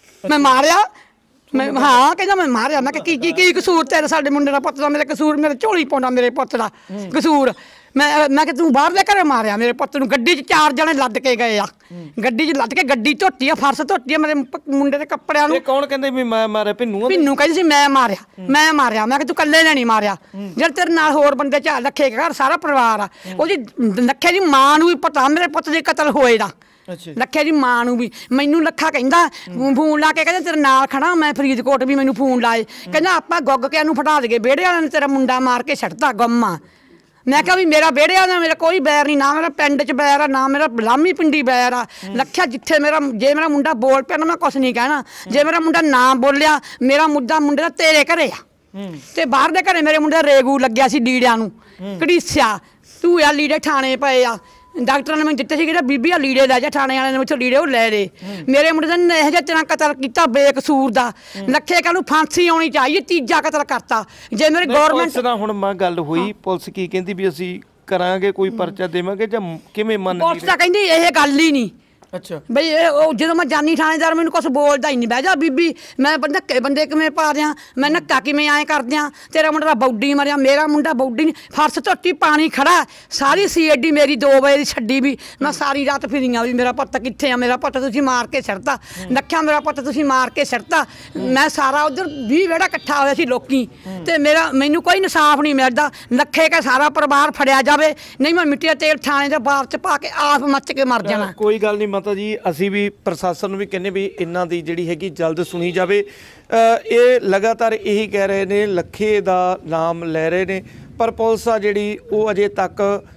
ਮੈਂ ਹਾਂ, ਕਹਿੰਦਾ ਮੈਂ ਮਾਰਿਆ। ਮੈਂ ਕਿਹਾ ਕੀ ਕਸੂਰ ਤੇਰਾ ਸਾਡੇ ਮੁੰਡੇ ਦਾ, ਪੁੱਤ ਦਾ? ਮੇਰੇ ਕਸੂਰ, ਮੇਰੇ ਝੋਲੀ ਪਾਉਣਾ ਮੇਰੇ ਪੁੱਤ ਦਾ ਕਸੂਰ। ਮੈਂ ਕਿ ਤੂੰ ਬਾਹਰਲੇ ਘਰੇ ਮਾਰਿਆ ਮੇਰੇ ਪੁੱਤ ਨੂੰ। ਗੱਡੀ 'ਚ 4 ਜਣੇ ਲੱਦ ਕੇ ਗਏ ਆ, ਗੱਡੀ 'ਚ ਲੱਦ ਕੇ ਗੱਡੀ ਧੋਤੀ ਆ, ਫਰਸ਼ ਧੋਤੀ ਆ ਮੇਰੇ ਮੁੰਡੇ ਦੇ ਕੱਪੜਿਆਂ ਨੂੰ। ਕੌਣ ਕਹਿੰਦੇ ਵੀ ਮੈਂ ਮਾਰਿਆ? ਭੀਨੂ ਕਹਿੰਦੀ ਸੀ ਮੈਂ ਮਾਰਿਆ। ਮੈਂ ਕਿ ਤੂੰ ਇਕੱਲੇ ਨੇ ਨਹੀਂ ਮਾਰਿਆ, ਜਿਹੜੇ ਤੇਰੇ ਨਾਲ ਹੋਰ ਬੰਦੇ ਚ ਲੱਖੇ ਘਰ ਸਾਰਾ ਪਰਿਵਾਰ ਆ। ਉਹਦੀ ਲੱਖੇ ਦੀ ਮਾਂ ਨੂੰ ਵੀ ਪਤਾ ਮੇਰੇ ਪੁੱਤ ਦੇ ਕਤਲ ਹੋਏ ਦਾ। ਲੱਖੇ ਦੀ ਮਾਂ ਨੂੰ ਵੀ। ਮੈਨੂੰ ਲੱਖਾ ਕਹਿੰਦਾ ਫੋਨ ਲਾ ਕੇ, ਕਹਿੰਦਾ ਤੇਰੇ ਨਾਲ ਖੜਾ ਮੈਂ ਫਰੀਦਕੋਟ, ਵੀ ਮੈਨੂੰ ਫੋਨ ਲਾਏ, ਕਹਿੰਦਾ ਆਪਾਂ ਗੁੱਗ ਕੇ ਨੂੰ ਫਟਾ ਦੇਗੇ, ਵਿਹੜੇ ਵਾਲਿਆਂ ਨੇ ਤੇਰਾ ਮੁੰਡਾ ਮਾਰ ਕੇ ਛੱਡਤਾ ਗੁੰਮਾ। ਮੈਂ ਕਿਹਾ ਵੀ ਮੇਰਾ ਵਿਹੜੇ ਵਾਲਾ ਮੇਰਾ ਕੋਈ ਬੈਰ ਨਹੀਂ, ਨਾ ਮੇਰਾ ਪਿੰਡ 'ਚ ਬੈਰ ਆ, ਨਾ ਮੇਰਾ ਲਾਮੀ ਪਿੰਡੀ ਬੈਰ ਆ। ਲੱਖਿਆ ਜਿੱਥੇ ਜੇ ਮੇਰਾ ਮੁੰਡਾ ਬੋਲ ਪਿਆ ਨਾ ਮੈਂ ਕੁਛ ਨਹੀਂ ਕਹਿਣਾ, ਜੇ ਮੇਰਾ ਮੁੰਡਾ ਨਾ ਬੋਲਿਆ, ਮੇਰਾ ਮੁੰਡਾ ਮੁੰਡੇ ਦਾ ਤੇਰੇ ਘਰੇ ਆ ਤੇ ਬਾਹਰ ਦੇ ਘਰੇ ਮੇਰੇ ਮੁੰਡੇ ਦਾ ਰੇਗੂ ਲੱਗਿਆ ਸੀ ਲੀੜਿਆਂ ਨੂੰ, ਘੜੀਸਿਆ। ਤੂੰ ਆ ਲੀੜੇ ਠਾਣੇ ਪਏ ਆ, ਡਾਕਟਰਾਂ ਨੇ ਮੈਨੂੰ ਦਿੱਤੇ ਸੀ, ਕਿਹੜਾ ਬੀਬੀ ਆ ਲੀੜੇ ਲੈ ਜਾ, ਥਾਣੇ ਵਾਲਿਆਂ ਨੇ ਉੱਥੋਂ ਲੀੜੇ ਉਹ ਲੈ ਲਏ। ਮੇਰੇ ਮੁੰਡੇ ਦਾ ਇਹੋ ਜਿਹਾ ਤਰ੍ਹਾਂ ਕਤਲ ਕੀਤਾ ਬੇਕਸੂਰ ਦਾ। ਲੱਖੇ ਕਾ ਨੂੰ ਫਾਂਸੀ ਆਉਣੀ ਚਾਹੀਦੀ, ਤੀਜਾ ਕਤਲ ਕਰਤਾ। ਜੇ ਮੇਰੀ ਗੌਰਮੈਂਟ ਨਾਲ ਹੁਣ ਮੈਂ ਗੱਲ ਹੋਈ, ਪੁਲਿਸ ਕੀ ਕਹਿੰਦੀ ਵੀ ਅਸੀਂ ਕਰਾਂਗੇ, ਕੋਈ ਪਰਚਾ ਦੇਵਾਂਗੇ ਜਾਂ ਕਿਵੇਂ ਮੰਨਦੀ? ਪੁਲਿਸ ਤਾਂ ਕਹਿੰਦੀ ਇਹ ਗੱਲ ਹੀ ਨਹੀਂ। ਅੱਛਾ ਬਈ ਉਹ ਜਦੋਂ ਮੈਂ ਜਾਨੀ ਥਾਣੇਦਾਰ ਮੈਨੂੰ ਕੁਛ ਬੋਲਦਾ ਹੀ ਨਹੀਂ। ਬਹਿ ਜਾ ਬੀਬੀ, ਮੈਂ ਧੱਕੇ ਬੰਦੇ ਕਿਵੇਂ ਪਾ ਦਿਆਂ, ਮੈਂ ਨੱਕਾ ਕਿਵੇਂ ਐਂ ਕਰ ਦਿਆਂ, ਤੇਰਾ ਮੁੰਡਾ ਦਾ ਬੌਡੀ ਮਰਿਆ, ਮੇਰਾ ਮੁੰਡਾ ਬੌਡੀ ਨਹੀਂ, ਫਰਸ਼ ਧੋਤੀ ਪਾਣੀ ਖੜਾ, ਸਾਰੀ ਸੀਐਡੀ ਮੇਰੀ 2 ਵਜੇ ਦੀ ਛੱਡੀ ਵੀ। ਮੈਂ ਸਾਰੀ ਰਾਤ ਫਿਰੀਆਂ ਵੀ ਮੇਰਾ ਪੁੱਤ ਕਿੱਥੇ ਆ, ਮੇਰਾ ਪੁੱਤ ਤੁਸੀਂ ਮਾਰ ਕੇ ਸਿੱਟਤਾ, ਲੱਖਿਆ ਮੇਰਾ ਪੁੱਤ ਤੁਸੀਂ ਮਾਰ ਕੇ ਸਿੱਟਤਾ। ਮੈਂ ਸਾਰਾ ਉਧਰ 20 ਵਿਹੜਾ ਇਕੱਠਾ ਹੋਇਆ ਸੀ ਲੋਕੀ, ਤੇ ਮੈਨੂੰ ਕੋਈ ਇਨਸਾਫ ਨਹੀਂ ਮਿਲਦਾ। ਲੱਖੇ ਕਾ ਸਾਰਾ ਪਰਿਵਾਰ ਫੜਿਆ ਜਾਵੇ, ਨਹੀਂ ਮੈਂ ਮਿੱਟੀ ਦਾ ਤੇਲ ਥਾਣੇ ਦੇ ਬਾਹਰ 'ਚ ਪਾ ਕੇ ਆਪ ਮੱਚ ਕੇ ਮਰ ਜਾਣਾ। ਕੋਈ ਗੱਲ ਨਹੀਂ ਮਾਤਾ ਜੀ, ਅਸੀਂ ਵੀ ਪ੍ਰਸ਼ਾਸਨ ਨੂੰ ਵੀ ਕਹਿੰਦੇ ਵੀ ਇਹਨਾਂ ਦੀ ਜਿਹੜੀ ਹੈਗੀ ਜਲਦ ਸੁਣੀ ਜਾਵੇ। ਇਹ ਲਗਾਤਾਰ ਇਹੀ ਕਹਿ ਰਹੇ ਨੇ, ਲੱਖੇ ਦਾ ਨਾਮ ਲੈ ਰਹੇ ਨੇ, ਪਰ ਪੁਲਿਸ ਆ ਜਿਹੜੀ ਉਹ ਅਜੇ ਤੱਕ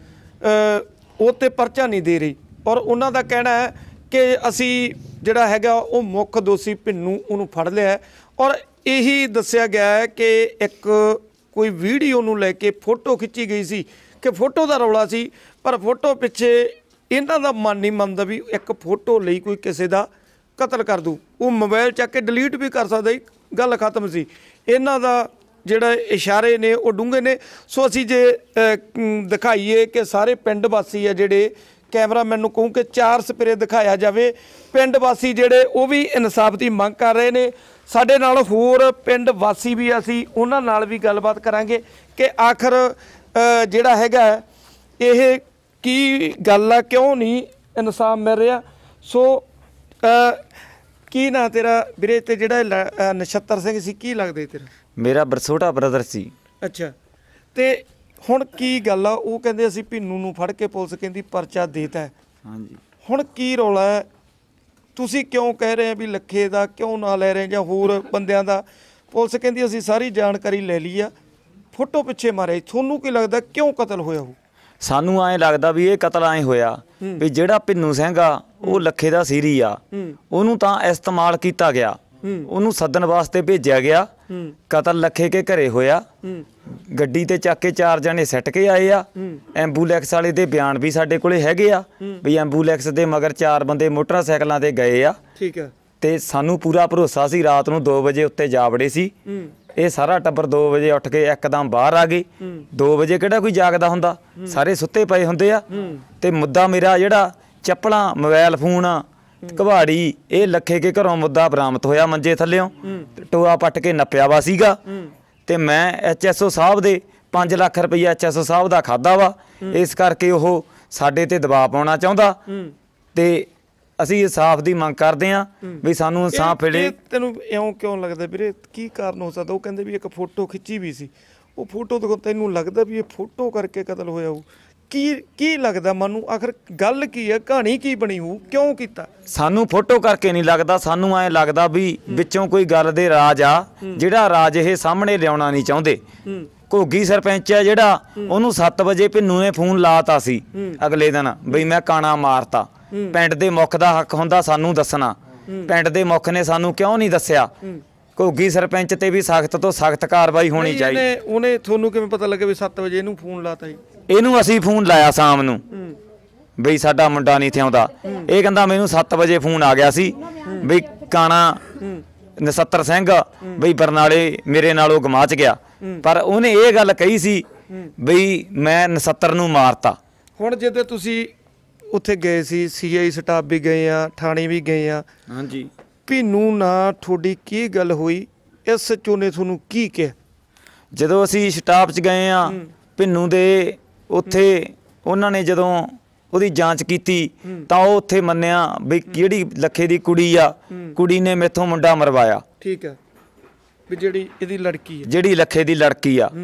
ਉਹ 'ਤੇ ਪਰਚਾ ਨਹੀਂ ਦੇ ਰਹੀ। ਔਰ ਉਹਨਾਂ ਦਾ ਕਹਿਣਾ ਹੈ ਕਿ ਅਸੀਂ ਜਿਹੜਾ ਹੈਗਾ ਉਹ ਮੁੱਖ ਦੋਸ਼ੀ ਭੀਨੂ ਉਹਨੂੰ ਫੜ ਲਿਆ। ਔਰ ਇਹੀ ਦੱਸਿਆ ਗਿਆ ਹੈ ਕਿ ਇੱਕ ਕੋਈ ਵੀਡੀਓ ਨੂੰ ਲੈ ਕੇ ਫੋਟੋ ਖਿੱਚੀ ਗਈ ਸੀ ਕਿ ਫੋਟੋ ਦਾ ਰੌਲਾ ਸੀ, ਪਰ ਫੋਟੋ ਪਿੱਛੇ ਇਹਨਾਂ ਦਾ ਮਨ ਨਹੀਂ ਮੰਨਦਾ ਵੀ ਇੱਕ ਫੋਟੋ ਲਈ ਕੋਈ ਕਿਸੇ ਦਾ ਕਤਲ ਕਰ ਦੂ। ਉਹ ਮੋਬਾਈਲ ਚੱਕ ਕੇ ਡਿਲੀਟ ਵੀ ਕਰ ਸਕਦਾ, ਗੱਲ ਖਤਮ ਸੀ। ਇਹਨਾਂ ਦਾ ਜਿਹੜਾ ਇਸ਼ਾਰੇ ਨੇ ਉਹ ਡੂੰਘੇ ਨੇ। ਸੋ ਅਸੀਂ ਜੇ ਦਿਖਾਈਏ ਕਿ ਸਾਰੇ ਪਿੰਡ ਵਾਸੀ ਆ ਜਿਹੜੇ, ਕੈਮਰਾਮੈਨ ਨੂੰ ਕਹੂੰ ਕਿ 4 ਸਪਰੇ ਦਿਖਾਇਆ ਜਾਵੇ। ਪਿੰਡ ਵਾਸੀ ਜਿਹੜੇ ਉਹ ਵੀ ਇਨਸਾਫ ਦੀ ਮੰਗ ਕਰ ਰਹੇ ਨੇ। ਸਾਡੇ ਨਾਲ ਹੋਰ ਪਿੰਡ ਵਾਸੀ ਵੀ, ਅਸੀਂ ਉਹਨਾਂ ਨਾਲ ਵੀ ਗੱਲਬਾਤ ਕਰਾਂਗੇ ਕਿ ਆਖਰ ਜਿਹੜਾ ਹੈਗਾ ਇਹ ਕੀ ਗੱਲ ਆ, ਕਿਉਂ ਨਹੀਂ ਇਨਸਾਫ ਮਿਲ ਰਿਹਾ। ਸੋ ਕੀ ਨਾਂ ਤੇਰਾ ਵੀਰੇ? ਤੇ ਜਿਹੜਾ ਨਛੱਤਰ ਸਿੰਘ ਸੀ, ਕੀ ਲੱਗਦੇ ਤੇਰਾ? ਮੇਰਾ ਛੋਟਾ ਬ੍ਰਦਰ ਸੀ। ਅੱਛਾ, ਤੇ ਹੁਣ ਕੀ ਗੱਲ ਆ? ਉਹ ਕਹਿੰਦੇ ਅਸੀਂ ਭੀਨੂ ਨੂੰ ਫੜ ਕੇ ਪੁਲਿਸ ਕਹਿੰਦੀ ਪਰਚਾ ਦੇਤਾ। ਹਾਂਜੀ, ਹੁਣ ਕੀ ਰੌਲਾ ਹੈ? ਤੁਸੀਂ ਕਿਉਂ ਕਹਿ ਰਹੇ ਵੀ ਲੱਖੇ ਦਾ ਕਿਉਂ ਨਾ ਲੈ ਰਹੇ ਜਾਂ ਹੋਰ ਬੰਦਿਆਂ ਦਾ? ਪੁਲਿਸ ਕਹਿੰਦੀ ਅਸੀਂ ਸਾਰੀ ਜਾਣਕਾਰੀ ਲੈ ਲਈ ਆ, ਫੋਟੋ ਪਿੱਛੇ ਮਾਰਿਆ। ਤੁਹਾਨੂੰ ਕੀ ਲੱਗਦਾ ਕਿਉਂ ਕਤਲ ਹੋਇਆ? ਉਹ ਸਾਨੂੰ ਐਂ ਲੱਗਦਾ ਵੀ ਇਹ ਕਤਲ ਐਂ ਹੋਇਆ ਵੀ ਜਿਹੜਾ ਭੀਨੂ ਸਿੰਘ ਆ ਉਹ ਲੱਖੇ ਦਾ ਸੀਰੀ ਆ, ਉਹਨੂੰ ਤਾਂ ਇਸਤੇਮਾਲ ਕੀਤਾ ਗਿਆ, ਉਹਨੂੰ ਸੱਦਣ ਵਾਸਤੇ ਭੇਜਿਆ ਗਿਆ। ਕਤਲ ਲੱਖੇ ਕੇ ਘਰੇ ਹੋਇਆ, ਗੱਡੀ ਤੇ ਚੱਕ ਕੇ 4 ਜਣੇ ਸਿੱਟ ਕੇ ਆਏ ਆ। ਐਂਬੂਲੈਂਸ ਵਾਲੇ ਦੇ ਬਿਆਨ ਵੀ ਸਾਡੇ ਕੋਲੇ ਹੈਗੇ ਆ ਵੀ ਐਂਬੂਲੈਂਸ ਦੇ ਮਗਰ 4 ਬੰਦੇ ਮੋਟਰਸਾਈਕਲਾਂ ਤੇ ਗਏ ਆ। ਠੀਕ ਹੈ। ਤੇ ਸਾਨੂੰ ਪੂਰਾ ਭਰੋਸਾ ਸੀ। ਰਾਤ ਨੂੰ 2 ਵਜੇ ਉੱਤੇ ਜਾ ਵੜੇ ਸੀ। ਇਹ ਸਾਰਾ ਟੱਬਰ 2 ਵਜੇ ਉੱਠ ਕੇ ਇੱਕਦਮ ਬਾਹਰ ਆ ਗਏ। 2 ਵਜੇ ਕਿਹੜਾ ਕੋਈ ਜਾਗਦਾ ਹੁੰਦਾ, ਸਾਰੇ ਸੁੱਤੇ ਪਏ ਹੁੰਦੇ ਆ। ਤੇ ਮੁੱਦਾ ਮੇਰਾ ਜਿਹੜਾ ਚੱਪਲਾਂ, ਮੋਬਾਈਲ ਫੋਨ, ਘਵਾੜੀ, ਇਹ ਲੱਖੇ ਕੇ ਘਰੋਂ ਮੁੱਦਾ ਬਰਾਮਦ ਹੋਇਆ ਮੰਜੇ ਥੱਲਿਓਂ, ਟੋਆ ਪੱਟ ਕੇ ਨੱਪਿਆ ਵਾ ਸੀਗਾ। ਤੇ ਮੈਂ ਐਚਐਸਓ ਸਾਹਿਬ ਦੇ 5 ਲੱਖ ਰੁਪਈਆ ਐਚਐਸਓ ਸਾਹਿਬ ਦਾ ਖਾਦਾ ਵਾ, ਇਸ ਕਰਕੇ ਉਹ ਸਾਡੇ ਤੇ ਦਬਾਅ ਪਾਉਣਾ ਚਾਹੁੰਦਾ। ਤੇ ਅਸੀਂ ਇਨਸਾਫ ਦੀ ਮੰਗ ਕਰਦੇ ਹਾਂ ਵੀ ਸਾਨੂੰ ਇਨਸਾਫ ਮਿਲੇ। ਤੈਨੂੰ ਇਉਂ ਕਿਉਂ ਲੱਗਦਾ ਵੀਰੇ, ਕੀ ਕਾਰਨ ਹੋ ਸਕਦਾ? ਉਹ ਕਹਿੰਦੇ ਵੀ ਇੱਕ ਫੋਟੋ ਖਿੱਚੀ ਵੀ ਸੀ, ਉਹ ਫੋਟੋ ਤੋਂ ਤੈਨੂੰ ਲੱਗਦਾ ਵੀ ਇਹ ਫੋਟੋ ਕਰਕੇ ਕਤਲ ਹੋਇਆ ਹੋਊ? ਕੀ ਲੱਗਦਾ ਮਨ ਨੂੰ ਆਖਰ ਗੱਲ ਕੀ ਹੈ, ਕਹਾਣੀ ਕੀ ਬਣੀ ਹੋਊ, ਕਿਉਂ ਕੀਤਾ? ਸਾਨੂੰ ਫੋਟੋ ਕਰਕੇ ਨਹੀਂ ਲੱਗਦਾ, ਸਾਨੂੰ ਐਂ ਲੱਗਦਾ ਵੀ ਵਿੱਚੋਂ ਕੋਈ ਗੱਲ ਦੇ ਰਾਜ ਆ ਜਿਹੜਾ ਰਾਜ ਇਹ ਸਾਹਮਣੇ ਲਿਆਉਣਾ ਨਹੀਂ ਚਾਹੁੰਦੇ। ਘੋਗੀ ਸਰਪੰਚ ਆ ਜਿਹੜਾ, ਉਹਨੂੰ 7 ਵਜੇ ਭਿੰਨੂ ਨੇ ਫੋਨ ਲਾਤਾ ਸੀ ਅਗਲੇ ਦਿਨ ਬਈ ਮੈਂ ਕਾਣਾ ਮਾਰਤਾ। ਪਿੰਡ ਦੇ ਮੁੱਖ ਦਾ ਹੱਕ ਹੁੰਦਾ ਸਾਨੂੰ ਦੱਸਣਾ, ਪਿੰਡ ਦੇ ਮੁੱਖ ਨੇ ਸਾਨੂੰ ਕਿਉਂ ਨਹੀਂ ਦੱਸਿਆ? ਘੋਗੀ ਸਰਪੰਚ ਤੇ ਵੀ ਸਖਤ ਤੋਂ ਸਖਤ ਕਾਰਵਾਈ ਹੋਣੀ ਚਾਹੀਦੀ। ਉਹਨੇ ਤੁਹਾਨੂੰ ਕਿਵੇਂ ਪਤਾ ਲੱਗਿਆ ਵੀ 7 ਵਜੇ ਇਹਨੂੰ ਫੋਨ ਲਾਤਾ ਜੀ? ਇਹਨੂੰ ਅਸੀਂ ਫੋਨ ਲਾਇਆ ਸ਼ਾਮ ਨੂੰ ਬਈ ਸਾਡਾ ਮੁੰਡਾ ਨਹੀਂ ਇੱਥੇ ਆਉਂਦਾ। ਇਹ ਕਹਿੰਦਾ ਮੈਨੂੰ 7 ਵਜੇ ਫੋਨ ਆ ਗਿਆ ਸੀ ਬਈ ਕਾਣਾ ਨਛੱਤਰ ਸਿੰਘ ਬਈ ਬਰਨਾਲੇ ਮੇਰੇ ਨਾਲੋਂ ਗਮਾਚ ਗਿਆ, ਪਰ ਉਹਨੇ ਇਹ ਗੱਲ ਕਹੀ ਸੀ ਬਈ ਮੈਂ ਨਛੱਤਰ ਨੂੰ ਮਾਰਤਾ। ਹੁਣ ਜਦੋਂ ਤੁਸੀਂ ਉੱਥੇ ਗਏ ਸੀ, ਸੀਆਈ ਸਟਾਫ ਵੀ ਗਏ ਆ, ਥਾਣੇ ਵੀ ਗਏ ਆ, ਹਾਂਜੀ, ਭਿੰਨੂ ਨਾਲ ਤੁਹਾਡੀ ਕੀ ਗੱਲ ਹੋਈ? ਐਸਐਚਓ ਨੇ ਤੁਹਾਨੂੰ ਕੀ ਕਿਹਾ? ਜਦੋਂ ਅਸੀਂ ਸਟਾਫ 'ਚ ਗਏ ਆ ਭਿੰਨੂ ਦੇ, ਉੱਥੇ ਉਹਨਾਂ ਨੇ ਜਦੋਂ ਉਹਦੀ ਜਾਂਚ ਕੀਤੀ ਤਾਂ ਉਹ ਉੱਥੇ ਮੰਨਿਆ ਬਈ ਜਿਹੜੀ ਲੱਖੇ ਦੀ ਕੁੜੀ ਆ, ਕੁੜੀ ਨੇ ਮੈਥੋਂ ਮੁੰਡਾ ਮਰਵਾਇਆ। ਠੀਕ ਹੈ, ਵੀ ਜਿਹੜੀ ਇਹਦੀ ਲੜਕੀ ਹੈ, ਜਿਹੜੀ ਲੱਖੇ ਦੀ ਲੜਕੀ ਆ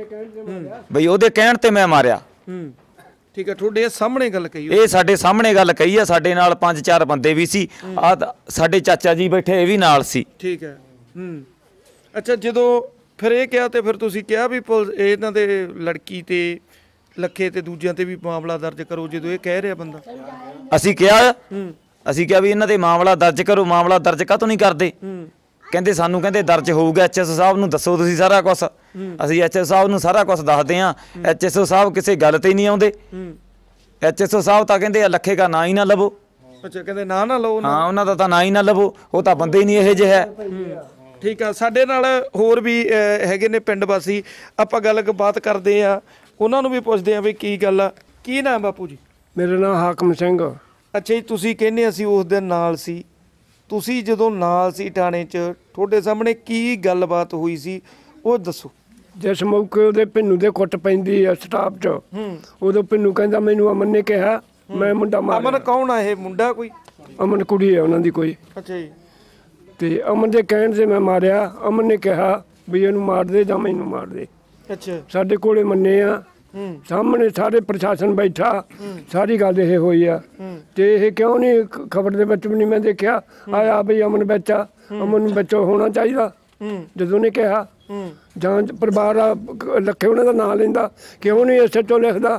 ਬਈ ਉਹਦੇ ਕਹਿਣ ਤੇ ਮੈਂ ਮਾਰਿਆ। ਠੀਕ ਹੈ, ਤੁਹਾਡੇ ਸਾਹਮਣੇ ਗੱਲ ਕਹੀ? ਇਹ ਸਾਡੇ ਸਾਹਮਣੇ ਗੱਲ ਕਹੀ ਆ। ਸਾਡੇ ਨਾਲ 5-4 ਬੰਦੇ ਵੀ ਸੀ, ਆ ਸਾਡੇ ਚਾਚਾ ਜੀ ਬੈਠੇ ਇਹ ਵੀ ਨਾਲ ਸੀ। ਠੀਕ ਹੈ। ਅੱਛਾ, ਜਦੋਂ ਫਿਰ ਇਹ ਕਿਹਾ ਤੇ ਫਿਰ ਤੁਸੀਂ ਕਿਹਾ ਵੀ ਪੁਲਿਸ ਇਹਨਾਂ ਦੇ ਲੜਕੀ ਤੇ ਲੱਖੇ ਤੇ ਦੂਜਿਆਂ ਤੇ ਵੀ ਮਾਮਲਾ ਦਰਜ ਕਰੋ, ਜਦੋਂ ਇਹ ਕਹਿ ਰਿਹਾ ਬੰਦਾ? ਅਸੀਂ ਕਿਹਾ ਵੀ ਇਹਨਾਂ ਦੇ ਮਾਮਲਾ ਦਰਜ ਕਰੋ। ਮਾਮਲਾ ਦਰਜ ਕਾਹਤੋਂ ਨਹੀਂ ਕਰਦੇ? ਕਹਿੰਦੇ ਸਾਨੂੰ ਕਹਿੰਦੇ ਦਰਜ ਹੋਊਗਾ, ਐਚਐਸਓ ਸਾਹਿਬ ਨੂੰ ਦੱਸੋ ਤੁਸੀਂ ਸਾਰਾ ਕੁਝ। ਅਸੀਂ ਐਚਐਸਓ ਸਾਹਿਬ ਨੂੰ ਸਾਰਾ ਕੁਝ ਦੱਸਦੇ ਹਾਂ। ਐਚਐਸਓ ਸਾਹਿਬ ਕਿਸੇ ਗੱਲ ਤੇ ਹੀ ਨਹੀਂ ਆਉਂਦੇ। ਐਚਐਸਓ ਸਾਹਿਬ ਤਾਂ ਕਹਿੰਦੇ ਲੱਖੇ ਦਾ ਨਾਂ ਹੀ ਨਾ ਲਵੋ। ਅੱਛਾ, ਕਹਿੰਦੇ ਨਾਂ ਨਾ ਲਓ। ਹਾਂ, ਉਹਨਾਂ ਦਾ ਤਾਂ ਨਾਂ ਹੀ ਨਾ ਲਵੋ, ਉਹ ਤਾਂ ਬੰਦੇ ਹੀ ਨਹੀਂ ਇਹੋ ਜਿਹੇ ਹੈ। ਠੀਕ ਆ, ਸਾਡੇ ਨਾਲ ਹੋਰ ਵੀ ਹੈਗੇ ਨੇ ਪਿੰਡ ਵਾਸੀ, ਆਪਾਂ ਗੱਲਬਾਤ ਕਰਦੇ ਆ, ਉਹਨਾਂ ਨੂੰ ਵੀ ਪੁੱਛਦੇ ਆ ਵੀ ਕੀ ਗੱਲ ਆ। ਕੀ ਨਾਮ ਬਾਪੂ ਜੀ? ਮੇਰਾ ਨਾਮ ਹਾਕਮ ਸਿੰਘ। ਅੱਛਾ ਜੀ, ਤੁਸੀਂ ਕਹਿੰਦੇ ਅਸੀਂ ਉਸ ਦਿਨ ਨਾਲ ਸੀ, ਤੁਸੀਂ ਜਦੋਂ ਨਾਲ ਸੀ ਥਾਣੇ 'ਚ, ਤੁਹਾਡੇ ਸਾਹਮਣੇ ਕੀ ਗੱਲਬਾਤ ਹੋਈ ਸੀ ਉਹ ਦੱਸੋ। ਜਿਸ ਮੌਕੇ ਉਹਦੇ ਭਿੰਨੂ ਦੇ ਕੁੱਟ ਪੈਂਦੀ ਆ ਸਟਾਫ 'ਚ, ਉਦੋਂ ਭਿੰਨੂ ਕਹਿੰਦਾ ਮੈਨੂੰ ਅਮਨ ਨੇ ਕਿਹਾ ਮੈਂ ਮੁੰਡਾ ਮਾਰਿਆ। ਅਮਨ ਕੌਣ ਆ ਇਹ ਮੁੰਡਾ? ਕੋਈ ਅਮਨ ਕੁੜੀ ਹੈ ਉਹਨਾਂ ਦੀ ਕੋਈ। ਅੱਛਾ ਜੀ। ਤੇ ਅਮਨ ਦੇ ਕਹਿਣ ਤੇ ਮੈਂ ਮਾਰਿਆ। ਅਮਨ ਨੇ ਕਿਹਾ ਵੀ ਇਹਨੂੰ ਮਾਰ ਦੇ ਜਾਂ ਮੈਨੂੰ ਮਾਰ ਦੇ। ਅੱਛਾ, ਸਾਡੇ ਕੋਲੇ ਮੰਨੇ ਆ, ਸਾਹਮਣੇ ਸਾਰੇ ਪ੍ਰਸ਼ਾਸਨ ਬੈਠਾ, ਸਾਰੀ ਗੱਲ ਇਹ ਹੋਈ ਆ। ਤੇ ਇਹ ਕਿਉਂ ਨਹੀਂ ਖਬਰ ਦੇ ਵਿੱਚ ਵੀ ਨਹੀਂ ਮੈਂ ਦੇਖਿਆ ਆਇਆ ਬਈ ਅਮਨ ਬੱਚਾ, ਅਮਨ ਨੂੰ ਬੱਚਾ ਹੋਣਾ ਚਾਹੀਦਾ। ਜਦੋਂ ਨੇ ਕਿਹਾ ਜਾਂਚ ਪਰਿਵਾਰ ਲੱਖੇ ਉਹਨਾਂ ਦਾ ਨਾਂ ਲੈਂਦਾ, ਕਿਉਂ ਨਹੀਂ ਐਸਐਚਓ ਲਿਖਦਾ?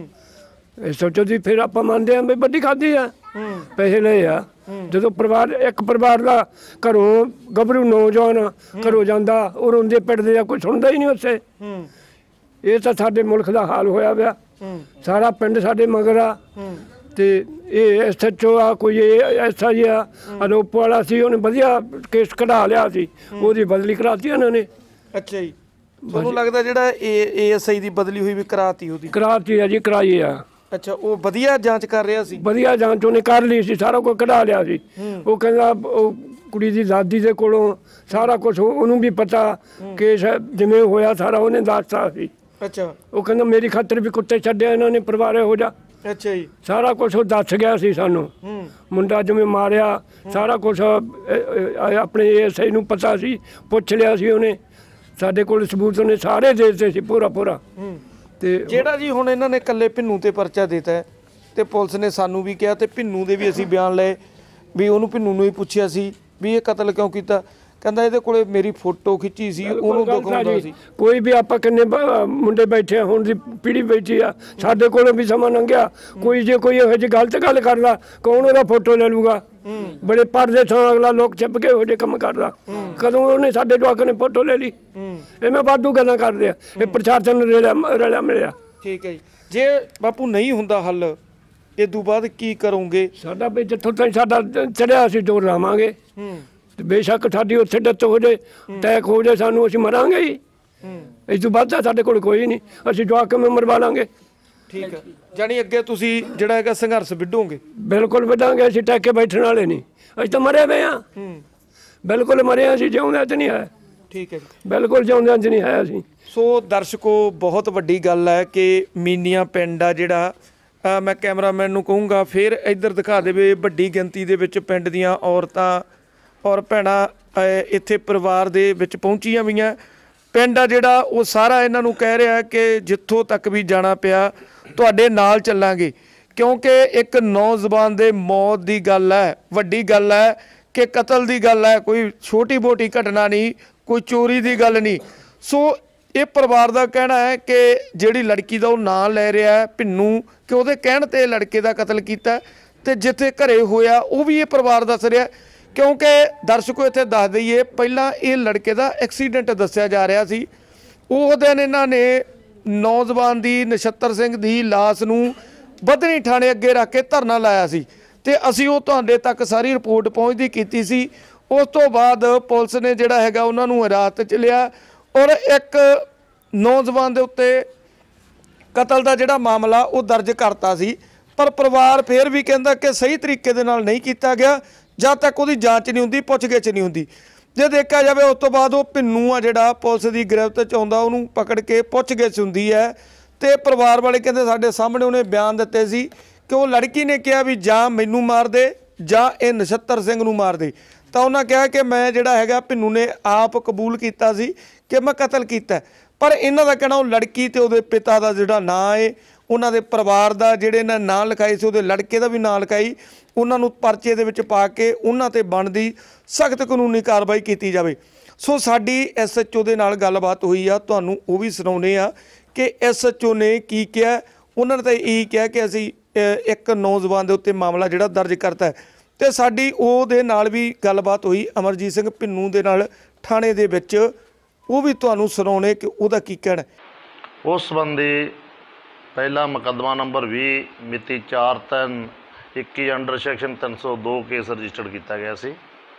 ਐਸਐਚਓ ਦੀ ਫਿਰ ਆਪਾਂ ਮੰਨਦੇ ਹਾਂ ਵੀ ਵੱਡੀ ਖਾਦੀ ਆ, ਪੈਸੇ ਲਏ ਆ। ਜਦੋਂ ਇੱਕ ਪਰਿਵਾਰ ਦਾ ਘਰੋਂ ਗੱਭਰੂ ਨੌਜਵਾਨ ਘਰੋਂ ਜਾਂਦਾ, ਉਹ ਰੋਂਦੇ ਪਿੱਟਦੇ ਆ, ਕੋਈ ਸੁਣਦਾ ਹੀ ਨਹੀਂ ਉੱਥੇ। ਇਹ ਤਾਂ ਸਾਡੇ ਮੁਲਕ ਦਾ ਹਾਲ ਹੋਇਆ ਪਿਆ। ਸਾਰਾ ਪਿੰਡ ਸਾਡੇ ਮਗਰ ਆ। ਤੇ ਇਹ ਐਸਐਚਓ ਆ, ਕੋਈ ਐਸਾ ਹੀ ਆ ਅਲੋਪ ਵਾਲਾ ਸੀ, ਉਹਨੇ ਵਧੀਆ ਕੇਸ ਕਢਾ ਲਿਆ ਸੀ, ਉਹਦੀ ਬਦਲੀ ਕਰਾਤੀ ਉਹਨਾਂ ਨੇ। ਅੱਛਾ ਜੀ, ਤੁਹਾਨੂੰ ਲੱਗਦਾ ਜਿਹੜਾ ਏਐਸਆਈ ਦੀ ਬਦਲੀ ਹੋਈ ਵੀ ਕਰਾਤੀ? ਉਹਦੀ ਕਰਾਤੀ ਆ ਜੀ, ਕਰਾਈ ਆ। ਅੱਛਾ, ਉਹ ਵਧੀਆ ਜਾਂਚ ਕਰ ਰਿਹਾ ਸੀ? ਵਧੀਆ ਜਾਂਚ ਉਹਨੇ ਕਰ ਲਈ ਸੀ, ਸਾਰਾ ਕੁਝ ਕਢਾ ਲਿਆ ਸੀ। ਉਹ ਕਹਿੰਦਾ ਉਹ ਕੁੜੀ ਦੀ ਦਾਦੀ ਦੇ ਕੋਲੋਂ ਸਾਰਾ ਕੁਝ ਉਹਨੂੰ ਵੀ ਪਤਾ, ਕੇਸ ਜਿਵੇਂ ਹੋਇਆ ਸਾਰਾ ਉਹਨੇ ਦੱਸਤਾ ਸੀ। ਅੱਛਾ, ਉਹ ਕਹਿੰਦਾ ਮੇਰੀ ਖਾਤਰ ਵੀ ਕੁੱਤੇ ਛੱਡਿਆ ਇਹਨਾਂ ਨੇ, ਪਰਿਵਾਰ ਹੋ ਜਾ। ਅੱਛਾ ਜੀ, ਸਾਰਾ ਕੁਝ ਉਹ ਦੱਸ ਗਿਆ ਸੀ ਸਾਨੂੰ। ਮੁੰਡਾ ਜਿਵੇਂ ਮਾਰਿਆ ਸਾਰਾ ਕੁਝ ਆਪਣੇ ਏਐਸਆਈ ਨੂੰ ਪਤਾ ਸੀ, ਪੁੱਛ ਲਿਆ ਸੀ ਉਹਨੇ। ਸਾਡੇ ਕੋਲ ਸਬੂਤ ਉਹਨੇ ਸਾਰੇ ਦੇ ਦਿੱਤੇ ਸੀ ਪੂਰਾ। ਤੇ ਜਿਹੜਾ ਜੀ ਹੁਣ ਇਹਨਾਂ ਨੇ ਇਕੱਲੇ ਭਿੰਨੂ ਤੇ ਪਰਚਾ ਦਿੱਤਾ ਹੈ ਤੇ ਪੁਲਿਸ ਨੇ ਸਾਨੂੰ ਵੀ ਕਿਹਾ ਤੇ ਭਿੰਨੂ ਦੇ ਵੀ ਅਸੀਂ ਬਿਆਨ ਲਏ ਵੀ ਉਹਨੂੰ ਭਿੰਨੂ ਨੂੰ ਹੀ ਪੁੱਛਿਆ ਸੀ ਵੀ ਇਹ ਕਤਲ ਕਿਉਂ ਕੀਤਾ। ਕਹਿੰਦਾ ਇਹਦੇ ਕੋਲੇ ਮੇਰੀ ਫੋਟੋ ਖਿੱਚੀ ਸੀ, ਉਹਨੂੰ ਦਿਖਾਉਂਦਾ ਸੀ। ਕੋਈ ਵੀ ਆਪਾਂ ਕਿੰਨੇ ਮੁੰਡੇ ਬੈਠੇ ਆ, ਹੁਣ ਦੀ ਪੀੜ੍ਹੀ ਬੈਠੀ ਆ, ਸਾਡੇ ਕੋਲੋਂ ਵੀ ਸਮਾਂ ਲੰਘਿਆ। ਕੋਈ ਜੇ ਕੋਈ ਇਹੋ ਜਿਹੀ ਗਲਤ ਗੱਲ ਕਰਦਾ, ਕੌਣ ਉਹਦਾ ਫੋਟੋ ਲੈ ਲੂਗਾ? ਬੜੇ ਪੜਦੇ ਥਾਂ ਅਗਲਾ ਲੋਕ ਛਿਪ ਕੇ ਇਹੋ ਜਿਹੇ ਕੰਮ ਕਰਦਾ। ਕਦੋਂ ਉਹਨੇ ਸਾਡੇ ਜਵਾਕ ਨੇ ਫੋਟੋ ਲੈ ਲਈ? ਇਹ ਮੈਂ ਵਾਧੂ ਗੱਲਾਂ ਕਰਦੇ ਆ, ਇਹ ਪ੍ਰਸ਼ਾਸਨ ਰਲਿਆ ਮਿਲਿਆ। ਠੀਕ ਹੈ ਜੀ, ਜੇ ਬਾਪੂ ਨਹੀਂ ਹੁੰਦਾ ਹੱਲ ਇਹ ਤੋਂ ਬਾਅਦ ਕੀ ਕਰੋਗੇ? ਸਾਡਾ ਵੀ ਜਿੱਥੋਂ ਤਾਈਂ ਸਾਡਾ ਚੜਿਆ ਅਸੀਂ ਜ਼ੋਰ ਲਾਵਾਂਗੇ। ਬੇਸ਼ੱਕ ਸਾਡੀ ਉੱਥੇ ਡੈਥ ਹੋ ਜਾਏ, ਅਟੈਕ ਹੋ ਜਾਏ, ਸਾਨੂੰ ਅਸੀਂ ਮਰਾਂਗੇ ਹੀ। ਇਸ ਤੋਂ ਬਾਅਦ ਸਾਡੇ ਕੋਲ ਕੋਈ ਨਹੀਂ, ਅਸੀਂ ਜਵਾਕ ਕਿਵੇਂ ਮਰਵਾ ਲਾਂਗੇ। ਠੀਕ ਹੈ, ਜਾਨੀ ਅੱਗੇ ਤੁਸੀਂ ਜਿਹੜਾ ਹੈਗਾ ਸੰਘਰਸ਼ ਵਿੱਢੋਗੇ? ਬਿਲਕੁਲ ਵਿੱਢਾਂਗੇ, ਅਸੀਂ ਟੈਕ ਕੇ ਬੈਠਣ ਵਾਲੇ ਨਹੀਂ। ਅਸੀਂ ਤਾਂ ਮਰੇ ਪਏ ਆ, ਬਿਲਕੁਲ ਮਰੇ ਆ, ਅਸੀਂ ਜਿਉਂਦਿਆਂ 'ਚ ਨਹੀਂ ਹੈ। ਠੀਕ ਹੈ ਜੀ, ਬਿਲਕੁਲ ਜਿਉਂਦਿਆਂ 'ਚ ਨਹੀਂ ਹੈ ਅਸੀਂ। ਸੋ ਦਰਸ਼ਕੋ, ਬਹੁਤ ਵੱਡੀ ਗੱਲ ਹੈ ਕਿ ਮੀਨੀਆਂ ਪਿੰਡ ਆ ਜਿਹੜਾ, ਮੈਂ ਕੈਮਰਾਮੈਨ ਨੂੰ ਕਹੂੰਗਾ ਫਿਰ ਇੱਧਰ ਦਿਖਾ ਦੇਵੇ, ਵੱਡੀ ਗਿਣਤੀ ਦੇ ਵਿੱਚ ਪਿੰਡ ਦੀਆਂ ਔਰਤਾਂ ਔਰ ਭੈਣਾਂ ਇੱਥੇ ਪਰਿਵਾਰ ਦੇ ਵਿੱਚ ਪਹੁੰਚੀਆਂ ਹੋਈਆਂ। ਪਿੰਡ ਆ ਜਿਹੜਾ ਉਹ ਸਾਰਾ ਇਹਨਾਂ ਨੂੰ ਕਹਿ ਰਿਹਾ ਕਿ ਜਿੱਥੋਂ ਤੱਕ ਵੀ ਜਾਣਾ ਪਿਆ ਤੁਹਾਡੇ ਨਾਲ ਚੱਲਾਂਗੇ, ਕਿਉਂਕਿ ਇੱਕ ਨੌਜਵਾਨ ਦੇ ਮੌਤ ਦੀ ਗੱਲ ਹੈ, ਵੱਡੀ ਗੱਲ ਹੈ ਕਿ ਕਤਲ ਦੀ ਗੱਲ ਹੈ, ਕੋਈ ਛੋਟੀ ਮੋਟੀ ਘਟਨਾ ਨਹੀਂ, ਕੋਈ ਚੋਰੀ ਦੀ ਗੱਲ ਨਹੀਂ। ਸੋ ਇਹ ਪਰਿਵਾਰ ਦਾ ਕਹਿਣਾ ਹੈ ਕਿ ਜਿਹੜੀ ਲੜਕੀ ਦਾ ਉਹ ਨਾਂ ਲੈ ਰਿਹਾ ਹੈ ਪਿੰਨੂ, ਕਿ ਉਹਦੇ ਕਹਿਣ ਤੇ ਲੜਕੇ ਦਾ ਕਤਲ ਕੀਤਾ ਤੇ ਜਿੱਥੇ ਘਰੇ ਹੋਇਆ ਉਹ ਵੀ ਇਹ ਪਰਿਵਾਰ ਦੱਸ ਰਿਹਾ। ਕਿਉਂਕਿ ਦਰਸ਼ਕੋ ਇੱਥੇ ਦੱਸ ਦਈਏ, ਪਹਿਲਾਂ ਇਹ ਲੜਕੇ ਦਾ ਐਕਸੀਡੈਂਟ ਦੱਸਿਆ ਜਾ ਰਿਹਾ ਸੀ। ਉਹ ਦਿਨ ਇਹਨਾਂ ਨੇ ਨੌਜਵਾਨ ਦੀ ਨਛੱਤਰ ਸਿੰਘ ਦੀ ਲਾਸ਼ ਨੂੰ ਬੱਧਨੀ ਥਾਣੇ ਅੱਗੇ ਰੱਖ ਕੇ ਧਰਨਾ ਲਾਇਆ ਸੀ ਤੇ ਅਸੀਂ ਉਹ ਤੁਹਾਡੇ ਤੱਕ ਸਾਰੀ ਰਿਪੋਰਟ ਪਹੁੰਚਦੀ ਕੀਤੀ ਸੀ। ਉਸ ਤੋਂ ਬਾਅਦ ਪੁਲਿਸ ਨੇ ਜਿਹੜਾ ਹੈਗਾ ਉਹਨਾਂ ਨੂੰ ਹਿਰਾਸਤ 'ਚ ਲਿਆ ਔਰ ਇੱਕ ਨੌਜਵਾਨ ਦੇ ਉੱਤੇ ਕਤਲ ਦਾ ਜਿਹੜਾ ਮਾਮਲਾ ਉਹ ਦਰਜ ਕਰਤਾ ਸੀ। ਪਰ ਪਰਿਵਾਰ ਫਿਰ ਵੀ ਕਹਿੰਦਾ ਕਿ ਸਹੀ ਤਰੀਕੇ ਦੇ ਨਾਲ ਨਹੀਂ ਕੀਤਾ ਗਿਆ, ਜਦ ਤੱਕ ਉਹਦੀ ਜਾਂਚ ਨਹੀਂ ਹੁੰਦੀ, ਪੁੱਛਗਿੱਛ ਨਹੀਂ ਹੁੰਦੀ। ਜੇ ਦੇਖਿਆ ਜਾਵੇ ਉਸ ਤੋਂ ਬਾਅਦ ਉਹ ਪਿੰਨੂ ਆ ਜਿਹੜਾ ਪੁਲਿਸ ਦੀ ਗ੍ਰਿਫਤ 'ਚ ਆਉਂਦਾ, ਉਹਨੂੰ ਪਕੜ ਕੇ ਪੁੱਛਗਿੱਛ ਹੁੰਦੀ ਹੈ ਤੇ ਪਰਿਵਾਰ ਵਾਲੇ ਕਹਿੰਦੇ ਸਾਡੇ ਸਾਹਮਣੇ ਉਹਨੇ ਬਿਆਨ ਦਿੱਤੇ ਸੀ ਕਿ ਉਹ ਲੜਕੀ ਨੇ ਕਿਹਾ ਵੀ ਜਾਂ ਮੈਨੂੰ ਮਾਰ ਦੇ ਜਾਂ ਇਹ ਨਛੱਤਰ ਸਿੰਘ ਨੂੰ ਮਾਰ ਦੇ। ਤਾਂ ਉਹਨਾਂ ਕਿਹਾ ਕਿ ਮੈਂ ਜਿਹੜਾ ਹੈਗਾ ਪਿੰਨੂ ਨੇ ਆਪ ਕਬੂਲ ਕੀਤਾ ਸੀ ਕਿ ਮੈਂ ਕਤਲ ਕੀਤਾ। ਪਰ ਇਹਨਾਂ ਦਾ ਕਹਿਣਾ ਉਹ ਲੜਕੀ ਤੇ ਉਹਦੇ ਪਿਤਾ ਦਾ ਜਿਹੜਾ ਨਾਂ ਹੈ, ਉਹਨਾਂ ਦੇ ਪਰਿਵਾਰ ਦਾ ਜਿਹੜੇ ਇਹਨਾਂ ਨਾਂ ਲਿਖਾਏ ਸੀ, ਉਹਦੇ ਲੜਕੇ ਦਾ ਵੀ ਨਾਂ ਲਿਖਾਈ, ਉਹਨਾਂ ਨੂੰ ਪਰਚੇ ਦੇ ਵਿੱਚ ਪਾ ਕੇ ਉਹਨਾਂ ਤੇ ਬਣਦੀ ਸਖਤ ਕਾਨੂੰਨੀ ਕਾਰਵਾਈ ਕੀਤੀ ਜਾਵੇ। ਸੋ ਸਾਡੀ SHO ਦੇ ਨਾਲ ਗੱਲਬਾਤ ਹੋਈ ਆ, ਤੁਹਾਨੂੰ ਉਹ ਵੀ ਸੁਣਾਉਂਦੇ ਆ ਕਿ SHO ਨੇ ਕੀ ਕਿਹਾ। ਉਹਨਾਂ ਨੇ ਤਾਂ ਇਹ ਕਿਹਾ ਕਿ ਅਸੀਂ ਇੱਕ ਨੌਜਵਾਨ ਦੇ ਉੱਤੇ ਮਾਮਲਾ ਜਿਹੜਾ ਦਰਜ ਕਰਤਾ ਹੈ ਤੇ ਸਾਡੀ ਉਹਦੇ ਨਾਲ ਵੀ ਗੱਲਬਾਤ ਹੋਈ ਅਮਰਜੀਤ ਸਿੰਘ ਪਿੰਨੂ ਦੇ ਨਾਲ ਥਾਣੇ ਦੇ ਵਿੱਚ, ਉਹ ਵੀ ਤੁਹਾਨੂੰ ਸੁਣਾਉਣੇ ਕਿ ਉਹਦਾ ਕੀ ਕਹਿਣਾ। ਉਸ ਸੰਬੰਧੀ ਪਹਿਲਾ ਮੁਕੱਦਮਾ ਨੰਬਰ 20 ਮਿਤੀ 4/3/21 ਅੰਡਰ ਸੈਕਸ਼ਨ 302 ਕੇਸ ਰਜਿਸਟਰਡ ਕੀਤਾ ਗਿਆ ਸੀ।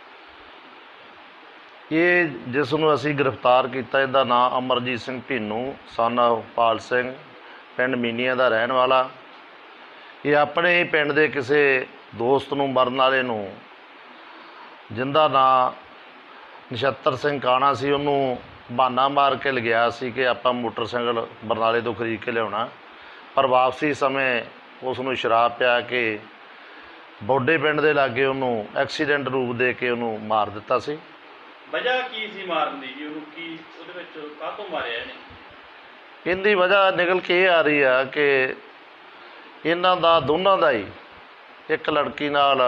ਇਹ ਜਿਸ ਨੂੰ ਅਸੀਂ ਗ੍ਰਿਫਤਾਰ ਕੀਤਾ, ਇਹਦਾ ਨਾਮ ਅਮਰਜੀਤ ਸਿੰਘ ਪਿੰਨੂ ਸਨ ਆਫ ਪਾਲ ਸਿੰਘ, ਪਿੰਡ ਮੀਨੀਆਂ ਦਾ ਰਹਿਣ ਵਾਲਾ। ਇਹ ਆਪਣੇ ਹੀ ਪਿੰਡ ਦੇ ਕਿਸੇ ਦੋਸਤ ਨੂੰ, ਮਰਨ ਵਾਲੇ ਨੂੰ, ਜਿਹਦਾ ਨਾਂ ਨਛੱਤਰ ਸਿੰਘ ਕਾਣਾ ਸੀ, ਉਹਨੂੰ ਬਹਾਨਾ ਮਾਰ ਕੇ ਲਗਿਆ ਸੀ ਕਿ ਆਪਾਂ ਮੋਟਰਸਾਈਕਲ ਬਰਨਾਲੇ ਤੋਂ ਖਰੀਦ ਕੇ ਲਿਆਉਣਾ। ਪਰ ਵਾਪਸੀ ਸਮੇਂ ਉਸ ਨੂੰ ਸ਼ਰਾਬ ਪਿਆ ਕੇ ਬੋਡੇ ਪਿੰਡ ਦੇ ਲਾਗੇ ਉਹਨੂੰ ਐਕਸੀਡੈਂਟ ਰੂਪ ਦੇ ਕੇ ਉਹਨੂੰ ਮਾਰ ਦਿੱਤਾ ਸੀ। ਵਜ੍ਹਾ ਕੀ ਸੀ ਮਾਰਨ ਦੀ ਜੀ? ਉਹਨੂੰ ਕੀ ਉਹਦੇ ਵਿੱਚ ਕਾਹਤੋਂ ਮਾਰਿਆ ਇਹਨੇ? ਇਹਦੀ ਵਜ੍ਹਾ ਨਿਕਲ ਕੇ ਇਹ ਆ ਰਹੀ ਆ ਕਿ ਇਹਨਾਂ ਦਾ ਦੋਨਾਂ ਦਾ ਹੀ ਇੱਕ ਲੜਕੀ ਨਾਲ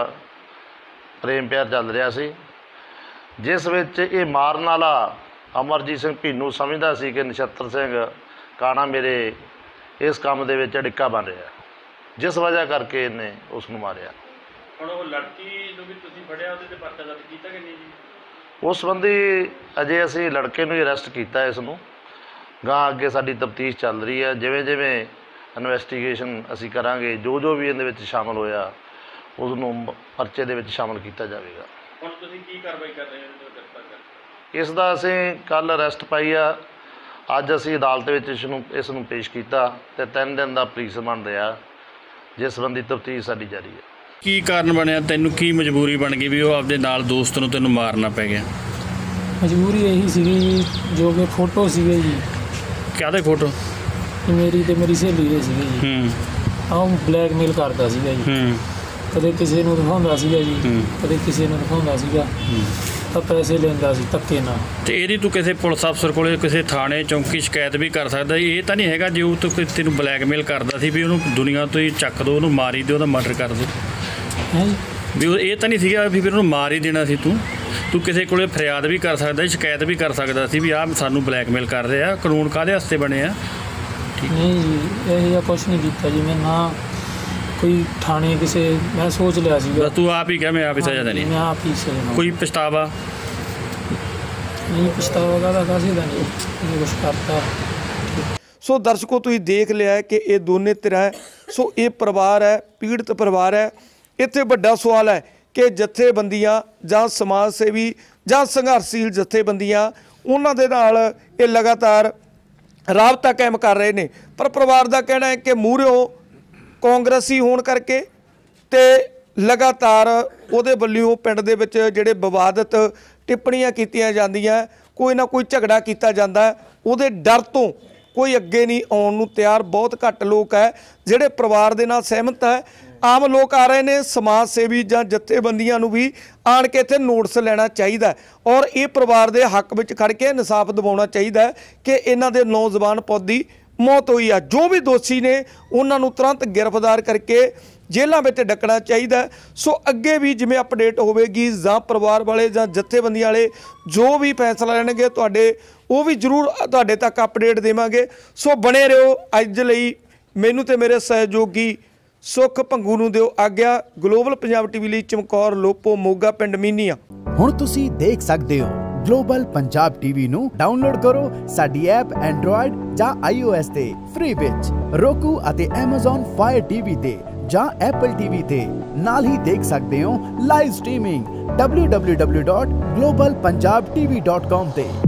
ਪ੍ਰੇਮ ਪਿਆਰ ਚੱਲ ਰਿਹਾ ਸੀ, ਜਿਸ ਵਿੱਚ ਇਹ ਮਾਰਨ ਵਾਲਾ ਅਮਰਜੀਤ ਸਿੰਘ ਪਿੰਨੂ ਸਮਝਦਾ ਸੀ ਕਿ ਨਛੱਤਰ ਸਿੰਘ ਕਾਣਾ ਮੇਰੇ ਇਸ ਕੰਮ ਦੇ ਵਿੱਚ ਅੜਿੱਕਾ ਬਣ ਰਿਹਾ, ਜਿਸ ਵਜ੍ਹਾ ਕਰਕੇ ਇਹਨੇ ਉਸ ਨੂੰ ਮਾਰਿਆ। ਹੁਣ ਉਹ ਲੜਕੀ ਨੂੰ ਵੀ ਤੁਸੀਂ ਫੜਿਆ, ਉਹਦੇ ਤੇ ਪਰਚਾ ਦਰਜ ਕੀਤਾ ਕਿ ਨਹੀਂ ਜੀ? ਉਸ ਸੰਬੰਧੀ ਅਜੇ ਅਸੀਂ ਲੜਕੇ ਨੂੰ ਹੀ ਅਰੈਸਟ ਕੀਤਾ। ਇਸ ਨੂੰ ਗਾਂ ਅੱਗੇ ਸਾਡੀ ਤਫਤੀਸ਼ ਚੱਲ ਰਹੀ ਹੈ। ਜਿਵੇਂ ਜਿਵੇਂ ਇਨਵੈਸਟੀਗੇਸ਼ਨ ਅਸੀਂ ਕਰਾਂਗੇ, ਜੋ ਜੋ ਵੀ ਇਹਦੇ ਵਿੱਚ ਸ਼ਾਮਲ ਹੋਇਆ ਉਸ ਨੂੰ ਪਰਚੇ ਦੇ ਵਿੱਚ ਸ਼ਾਮਲ ਕੀਤਾ ਜਾਵੇਗਾ। ਹੁਣ ਤੁਸੀਂ ਕੀ ਕਾਰਵਾਈ ਕਰ ਰਹੇ ਹੋ ਗ੍ਰਿਫਤਾਰ ਕਰਕੇ? ਇਸ ਦਾ ਅਸੀਂ ਕੱਲ੍ਹ ਅਰੈਸਟ ਪਾਈ ਆ, ਅੱਜ ਅਸੀਂ ਅਦਾਲਤ ਵਿੱਚ ਇਸ ਨੂੰ ਪੇਸ਼ ਕੀਤਾ ਤੇ 3 ਦਿਨ ਦਾ ਪੁਲਿਸ ਰਿਮਾਂਡ ਰਿਹਾ, ਜਿਸ ਸੰਬੰਧੀ ਤਫਤੀਸ਼ ਸਾਡੀ ਜਾਰੀ ਹੈ। ਕੀ ਕਾਰਨ ਬਣਿਆ, ਤੈਨੂੰ ਕੀ ਮਜਬੂਰੀ ਬਣ ਗਈ ਵੀ ਉਹ ਆਪਦੇ ਨਾਲ ਦੋਸਤ ਨੂੰ ਤੈਨੂੰ ਮਾਰਨਾ ਪੈ ਗਿਆ? ਮਜਬੂਰੀ ਇਹੀ ਸੀਗੀ ਜੀ, ਜੋ ਕਿ ਫੋਟੋ ਸੀਗੇ ਜੀ, ਕਾਹਦੇ ਫੋਟੋ? ਮੇਰੀ ਤੇ ਮੇਰੀ ਸਹੇਲੀ ਦੇ ਸੀਗੇ ਜੀ। ਉਹ ਬਲੈਕਮੇਲ ਕਰਦਾ ਸੀਗਾ ਜੀ, ਕਦੇ ਕਿਸੇ ਨੂੰ ਦਿਖਾਉਂਦਾ ਸੀਗਾ ਜੀ, ਕਦੇ ਕਿਸੇ ਨੂੰ ਦਿਖਾਉਂਦਾ ਸੀਗਾ, ਤਾਂ ਪੈਸੇ ਲੈਂਦਾ ਸੀ ਧੱਕੇ ਨਾਲ। ਤੇ ਇਹਦੀ ਤੂੰ ਕਿਸੇ ਪੁਲਿਸ ਅਫਸਰ ਕੋਲੇ, ਕਿਸੇ ਥਾਣੇ ਚੌਂਕੀ ਸ਼ਿਕਾਇਤ ਵੀ ਕਰ ਸਕਦਾ। ਇਹ ਤਾਂ ਨਹੀਂ ਹੈਗਾ ਜੇ ਉਹ ਤੂੰ ਤੈਨੂੰ ਬਲੈਕਮੇਲ ਕਰਦਾ ਸੀ ਵੀ ਉਹਨੂੰ ਦੁਨੀਆ ਤੋਂ ਹੀ ਚੱਕ ਦੋ, ਉਹਨੂੰ ਮਾਰੀ ਦਿਓ, ਉਹਦਾ ਮਰਡਰ ਕਰ ਦਿਓ, ਹੈ ਜੀ? ਵੀ ਉਹ ਇਹ ਤਾਂ ਨਹੀਂ ਸੀਗਾ ਵੀ ਫਿਰ ਉਹਨੂੰ ਮਾਰ ਹੀ ਦੇਣਾ ਸੀ। ਤੂੰ ਕਿਸੇ ਕੋਲੇ ਫਰਿਆਦ ਵੀ ਕਰ ਸਕਦਾ, ਸ਼ਿਕਾਇਤ ਵੀ ਕਰ ਸਕਦਾ ਸੀ ਵੀ ਆਹ ਸਾਨੂੰ ਬਲੈਕਮੇਲ ਕਰ ਰਹੇ ਆ। ਕਾਨੂੰਨ ਕਾਹਦੇ ਵਾਸਤੇ ਬਣੇ ਆ? ਨਹੀਂ ਜੀ, ਇਹ ਜਿਹਾ ਕੁਛ ਨਹੀਂ ਕੀਤਾ ਜੀ ਮੈਂ, ਨਾ ਕੋਈ ਥਾਣੇ ਕਿਸੇ, ਮੈਂ ਸੋਚ ਲਿਆ ਸੀਗਾ। ਤੂੰ ਆਪ ਹੀ ਕਿਹਾ ਮੈਂ ਆਪ ਹੀ ਸਜ਼ਾ ਦੇਣੀ? ਮੈਂ ਆਪ ਹੀ ਸਜ਼ਾ। ਕੋਈ ਪਛਤਾਵਾ ਨਹੀਂ, ਪਛਤਾਵਾ ਕਾਹਦਾ ਨਹੀਂ, ਇਹ ਕੁਛ ਕਰਤਾ। ਸੋ ਦਰਸ਼ਕੋ ਤੁਸੀਂ ਦੇਖ ਲਿਆ ਕਿ ਇਹ ਦੋਨੇ ਧਿਰਾਂ ਹੈ। ਸੋ ਇਹ ਪਰਿਵਾਰ ਹੈ, ਪੀੜਤ ਪਰਿਵਾਰ ਹੈ। ਇੱਥੇ ਵੱਡਾ ਸਵਾਲ ਹੈ ਕਿ ਜਥੇਬੰਦੀਆਂ ਜਾਂ ਸਮਾਜ ਸੇਵੀ ਜਾਂ ਸੰਘਰਸ਼ੀਲ ਜਥੇਬੰਦੀਆਂ, ਉਹਨਾਂ ਦੇ ਨਾਲ ਇਹ ਲਗਾਤਾਰ ਰਾਬਤਾ ਕਾਇਮ ਕਰ ਰਹੇ ਨੇ। ਪਰ ਪਰਿਵਾਰ ਦਾ ਕਹਿਣਾ ਹੈ ਕਿ ਮੂਹਰਿਓਂ ਕਾਂਗਰਸੀ ਹੋਣ ਕਰਕੇ ਤੇ ਲਗਾਤਾਰ ਉਹਦੇ ਵੱਲੋਂ ਪਿੰਡ ਦੇ ਵਿੱਚ ਜਿਹੜੇ ਵਿਵਾਦਤ ਟਿੱਪਣੀਆਂ ਕੀਤੀਆਂ ਜਾਂਦੀਆਂ, ਕੋਈ ਨਾ ਕੋਈ ਝਗੜਾ ਕੀਤਾ ਜਾਂਦਾ, ਉਹਦੇ ਡਰ ਤੋਂ ਕੋਈ ਅੱਗੇ ਨਹੀਂ ਆਉਣ ਨੂੰ ਤਿਆਰ। ਬਹੁਤ ਘੱਟ ਲੋਕ ਹੈ ਜਿਹੜੇ ਪਰਿਵਾਰ ਦੇ ਨਾਲ ਸਹਿਮਤ ਹੈ ਆਮ ਲੋਕ ਆ ਰਹੇ ਨੇ, ਸਮਾਜ ਸੇਵੀ ਜਾਂ ਜਥੇਬੰਦੀਆਂ ਨੂੰ ਵੀ ਆਣ ਕੇ ਇੱਥੇ ਨੋਟਿਸ ਲੈਣਾ ਚਾਹੀਦਾ ਔਰ ਇਹ ਪਰਿਵਾਰ ਦੇ ਹੱਕ ਵਿੱਚ ਖੜ ਕੇ ਇਨਸਾਫ ਦਿਵਾਉਣਾ ਚਾਹੀਦਾ ਕਿ ਇਹਨਾਂ ਦੇ ਨੌਜਵਾਨ ਪੁੱਤ ਦੀ ਮੌਤ ਹੋਈ ਆ। ਜੋ ਵੀ ਦੋਸ਼ੀ ਨੇ ਉਹਨਾਂ ਨੂੰ ਤੁਰੰਤ ਗ੍ਰਿਫਤਾਰ ਕਰਕੇ ਜੇਲ੍ਹਾਂ ਵਿੱਚ ਡੱਕਣਾ ਚਾਹੀਦਾ। ਸੋ ਅੱਗੇ ਵੀ ਜਿਵੇਂ ਅਪਡੇਟ ਹੋਵੇਗੀ ਜਾਂ ਪਰਿਵਾਰ ਵਾਲੇ ਜਾਂ ਜਥੇਬੰਦੀਆਂ ਵਾਲੇ ਜੋ ਵੀ ਫੈਸਲਾ ਲੈਣਗੇ ਤੁਹਾਡੇ ਉਹ ਵੀ ਜ਼ਰੂਰ ਤੁਹਾਡੇ ਤੱਕ ਅਪਡੇਟ ਦੇਵਾਂਗੇ। ਸੋ ਬਣੇ ਰਹੋ। ਅੱਜ ਲਈ ਮੈਨੂੰ ਤੇ ਮੇਰੇ ਸਹਿਯੋਗੀ ਸੁਖ ਭੰਗੂ ਨੂੰ ਦਿਓ ਆਗਿਆ। ਗਲੋਬਲ ਪੰਜਾਬ ਟੀਵੀ ਲਈ ਚਮਕੌਰ ਲੋਪੋ ਮੋਗਾ ਪਿੰਡ ਮੀਨੀਆਂ। ਹੁਣ ਤੁਸੀਂ ਦੇਖ ਸਕਦੇ ਹੋ ਗਲੋਬਲ ਪੰਜਾਬ ਟੀਵੀ ਨੂੰ ਡਾਊਨਲੋਡ ਕਰੋ ਸਾਡੀ ਐਪ ਐਂਡਰੋਇਡ ਜਾਂ iOS ਤੇ ਫ੍ਰੀ ਵਿੱਚ, roku ਅਤੇ Amazon Fire TV ਤੇ ਜਾਂ Apple TV ਤੇ। ਨਾਲ ਹੀ ਦੇਖ ਸਕਦੇ ਹੋ ਲਾਈਵ ਸਟ੍ਰੀਮਿੰਗ www.globalpunjabtv.com ਤੇ।